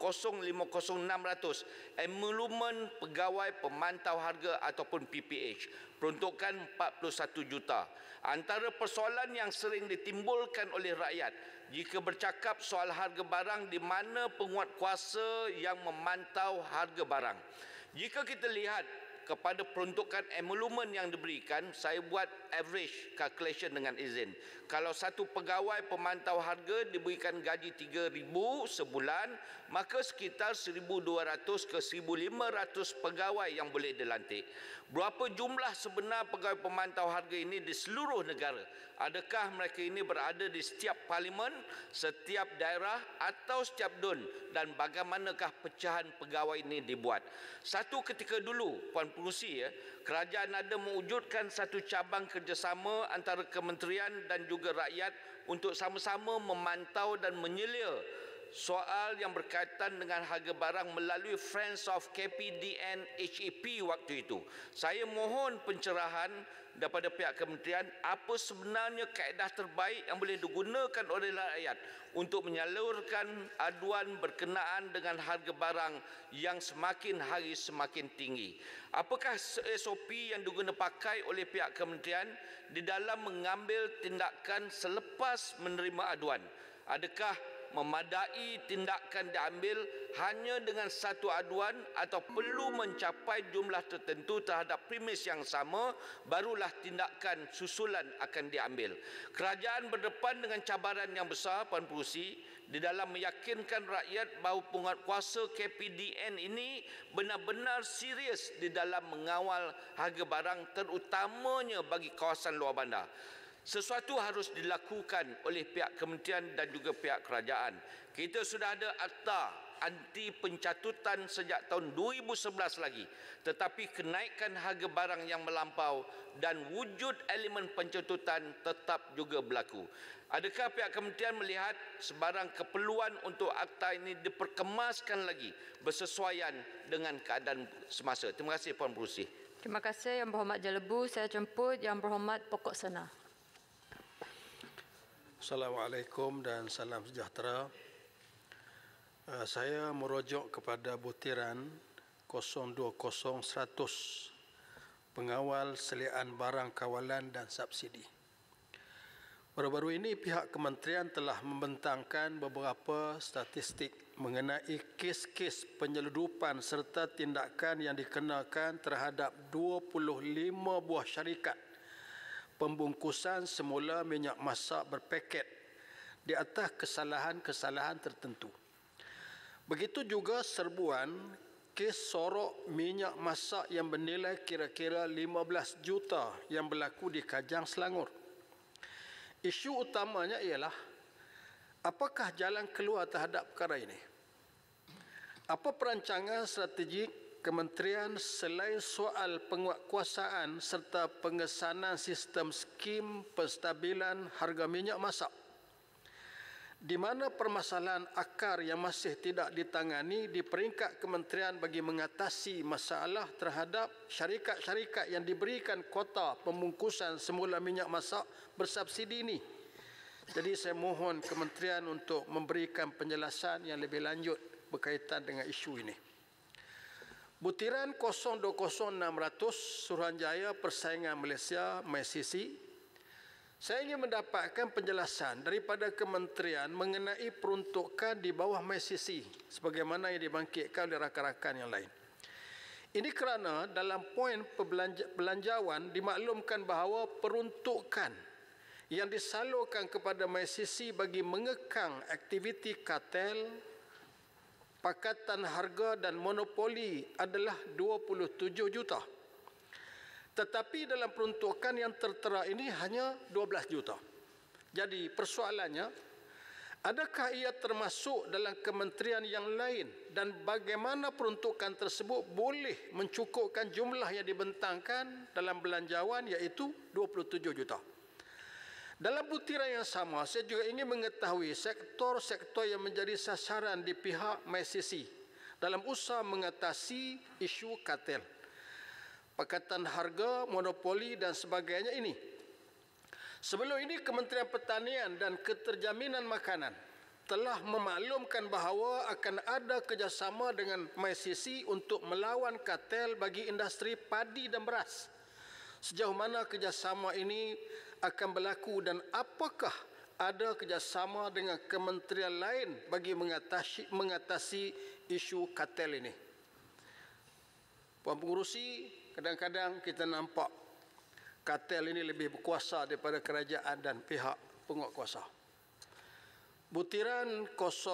050600 Emolumen Pegawai Pemantau Harga ataupun PPH, peruntukan 41 juta. Antara persoalan yang sering ditimbulkan oleh rakyat jika bercakap soal harga barang di mana penguatkuasa yang memantau harga barang. Jika kita lihat kepada peruntukan emolumen yang diberikan, saya buat average calculation dengan izin. Kalau satu pegawai pemantau harga diberikan gaji 3,000 sebulan, maka sekitar 1,200 ke 1,500 pegawai yang boleh dilantik. Berapa jumlah sebenar pegawai pemantau harga ini di seluruh negara? Adakah mereka ini berada di setiap parlimen, setiap daerah atau setiap DUN? Dan bagaimanakah pecahan pegawai ini dibuat? Satu ketika dulu, Puan Pengerusi, kerajaan ada mewujudkan satu cabang kerjasama antara kementerian dan juga rakyat untuk sama-sama memantau dan menyelia soal yang berkaitan dengan harga barang melalui Friends of KPDN HAP waktu itu. Saya mohon pencerahan daripada pihak kementerian apa sebenarnya kaedah terbaik yang boleh digunakan oleh rakyat untuk menyalurkan aduan berkenaan dengan harga barang yang semakin hari semakin tinggi. Apakah SOP yang digunakan pakai oleh pihak kementerian di dalam mengambil tindakan selepas menerima aduan? Adakah memadai tindakan diambil hanya dengan satu aduan atau perlu mencapai jumlah tertentu terhadap premis yang sama barulah tindakan susulan akan diambil? Kerajaan berdepan dengan cabaran yang besar, Puan Pengerusi, di dalam meyakinkan rakyat bahawa penguatkuasa KPDN ini benar-benar serius di dalam mengawal harga barang terutamanya bagi kawasan luar bandar. Sesuatu harus dilakukan oleh pihak kementerian dan juga pihak kerajaan. Kita sudah ada akta anti pencatutan sejak tahun 2011 lagi. Tetapi kenaikan harga barang yang melampau dan wujud elemen pencatutan tetap juga berlaku. Adakah pihak kementerian melihat sebarang keperluan untuk akta ini diperkemaskan lagi bersesuaian dengan keadaan semasa? Terima kasih Puan Pengerusi. Terima kasih Yang Berhormat Jelebu. Saya jemput Yang Berhormat Pokok Sena. Assalamualaikum dan salam sejahtera. Saya merujuk kepada butiran 020-100 pengawal seliaan barang kawalan dan subsidi. Baru-baru ini pihak kementerian telah membentangkan beberapa statistik mengenai kes-kes penyeludupan serta tindakan yang dikenakan terhadap 25 buah syarikat pembungkusan semula minyak masak berpaket di atas kesalahan-kesalahan tertentu. Begitu juga serbuan kes sorok minyak masak yang bernilai kira-kira 15 juta yang berlaku di Kajang, Selangor. Isu utamanya ialah apakah jalan keluar terhadap perkara ini? Apa perancangan strategik kementerian selain soal penguatkuasaan serta pengesanan sistem skim penstabilan harga minyak masak? Di mana permasalahan akar yang masih tidak ditangani di peringkat kementerian bagi mengatasi masalah terhadap syarikat-syarikat yang diberikan kuota pembungkusan semula minyak masak bersubsidi ini? Jadi saya mohon kementerian untuk memberikan penjelasan yang lebih lanjut berkaitan dengan isu ini. Butiran 020-600 Suruhanjaya Persaingan Malaysia MyCC, saya ingin mendapatkan penjelasan daripada kementerian mengenai peruntukan di bawah MyCC sebagaimana yang dibangkitkan oleh rakan-rakan yang lain. Ini kerana dalam poin belanjawan dimaklumkan bahawa peruntukan yang disalurkan kepada MyCC bagi mengekang aktiviti kartel, pakatan harga dan monopoli adalah 27 juta. Tetapi dalam peruntukan yang tertera ini hanya 12 juta. Jadi persoalannya, adakah ia termasuk dalam kementerian yang lain dan bagaimana peruntukan tersebut boleh mencukupkan jumlah yang dibentangkan dalam belanjawan iaitu 27 juta. Dalam butiran yang sama, saya juga ingin mengetahui sektor-sektor yang menjadi sasaran di pihak MyCC dalam usaha mengatasi isu kartel, pakatan harga, monopoli dan sebagainya ini. Sebelum ini, Kementerian Pertanian dan Keterjaminan Makanan telah memaklumkan bahawa akan ada kerjasama dengan MyCC untuk melawan kartel bagi industri padi dan beras. Sejauh mana kerjasama ini akan berlaku dan apakah ada kerjasama dengan kementerian lain bagi mengatasi isu kartel ini? Puan Pengerusi, kadang-kadang kita nampak kartel ini lebih berkuasa daripada kerajaan dan pihak penguatkuasa. Butiran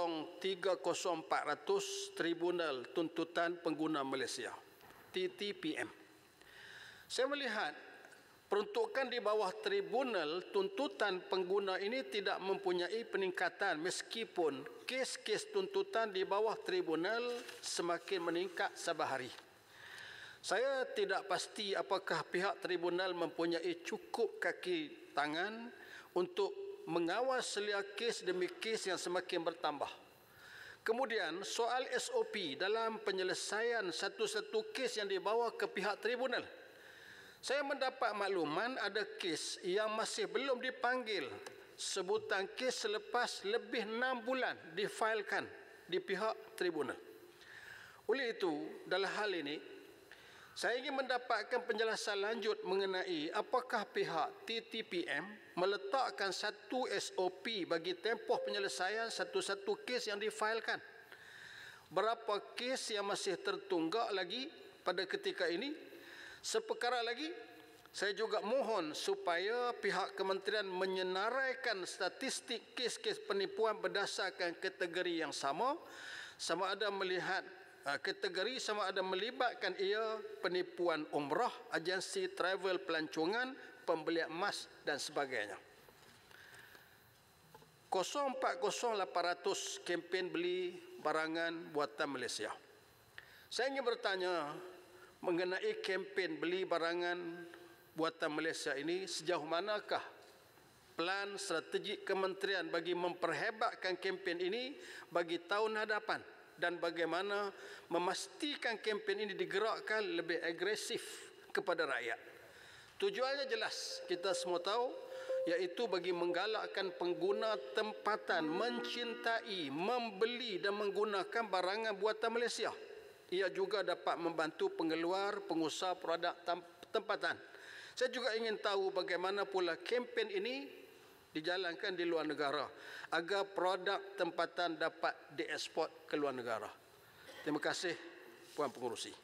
030-400 Tribunal Tuntutan Pengguna Malaysia, TTPM. Saya melihat peruntukan di bawah Tribunal Tuntutan Pengguna ini tidak mempunyai peningkatan meskipun kes-kes tuntutan di bawah Tribunal semakin meningkat saban hari. Saya tidak pasti apakah pihak Tribunal mempunyai cukup kaki tangan untuk mengawal selia kes demi kes yang semakin bertambah. Kemudian soal SOP dalam penyelesaian satu-satu kes yang dibawa ke pihak tribunal. Saya mendapat makluman ada kes yang masih belum dipanggil. Sebutan kes selepas lebih 6 bulan difailkan di pihak tribunal. Oleh itu, dalam hal ini, saya ingin mendapatkan penjelasan lanjut mengenai apakah pihak TTPM meletakkan satu SOP bagi tempoh penyelesaian satu-satu kes yang difailkan. Berapa kes yang masih tertunggak lagi pada ketika ini? Seperkara lagi, saya juga mohon supaya pihak kementerian menyenaraikan statistik kes-kes penipuan berdasarkan kategori yang sama ada melihat kategori sama ada melibatkan ia penipuan umrah, agensi travel pelancongan, pembelian emas dan sebagainya. 040800 kempen beli barangan buatan Malaysia. Saya ingin bertanya mengenai kempen beli barangan buatan Malaysia ini, sejauh manakah plan strategik kementerian bagi memperhebatkan kempen ini bagi tahun hadapan? Dan bagaimana memastikan kempen ini digerakkan lebih agresif kepada rakyat. Tujuannya jelas, kita semua tahu, iaitu bagi menggalakkan pengguna tempatan mencintai, membeli dan menggunakan barangan buatan Malaysia. Ia juga dapat membantu pengeluar pengusaha produk tempatan. Saya juga ingin tahu bagaimana pula kempen ini dijalankan di luar negara agar produk tempatan dapat diekspor ke luar negara. Terima kasih, Puan Pengerusi.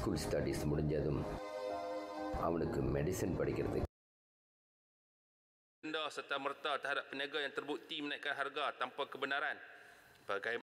School studies முடிஞ்சதும் அவனுக்கு மெடிசன் படிக்கிறதுக்கு serta merta terhadap peniaga yang terbukti menaikkan harga tanpa kebenaran.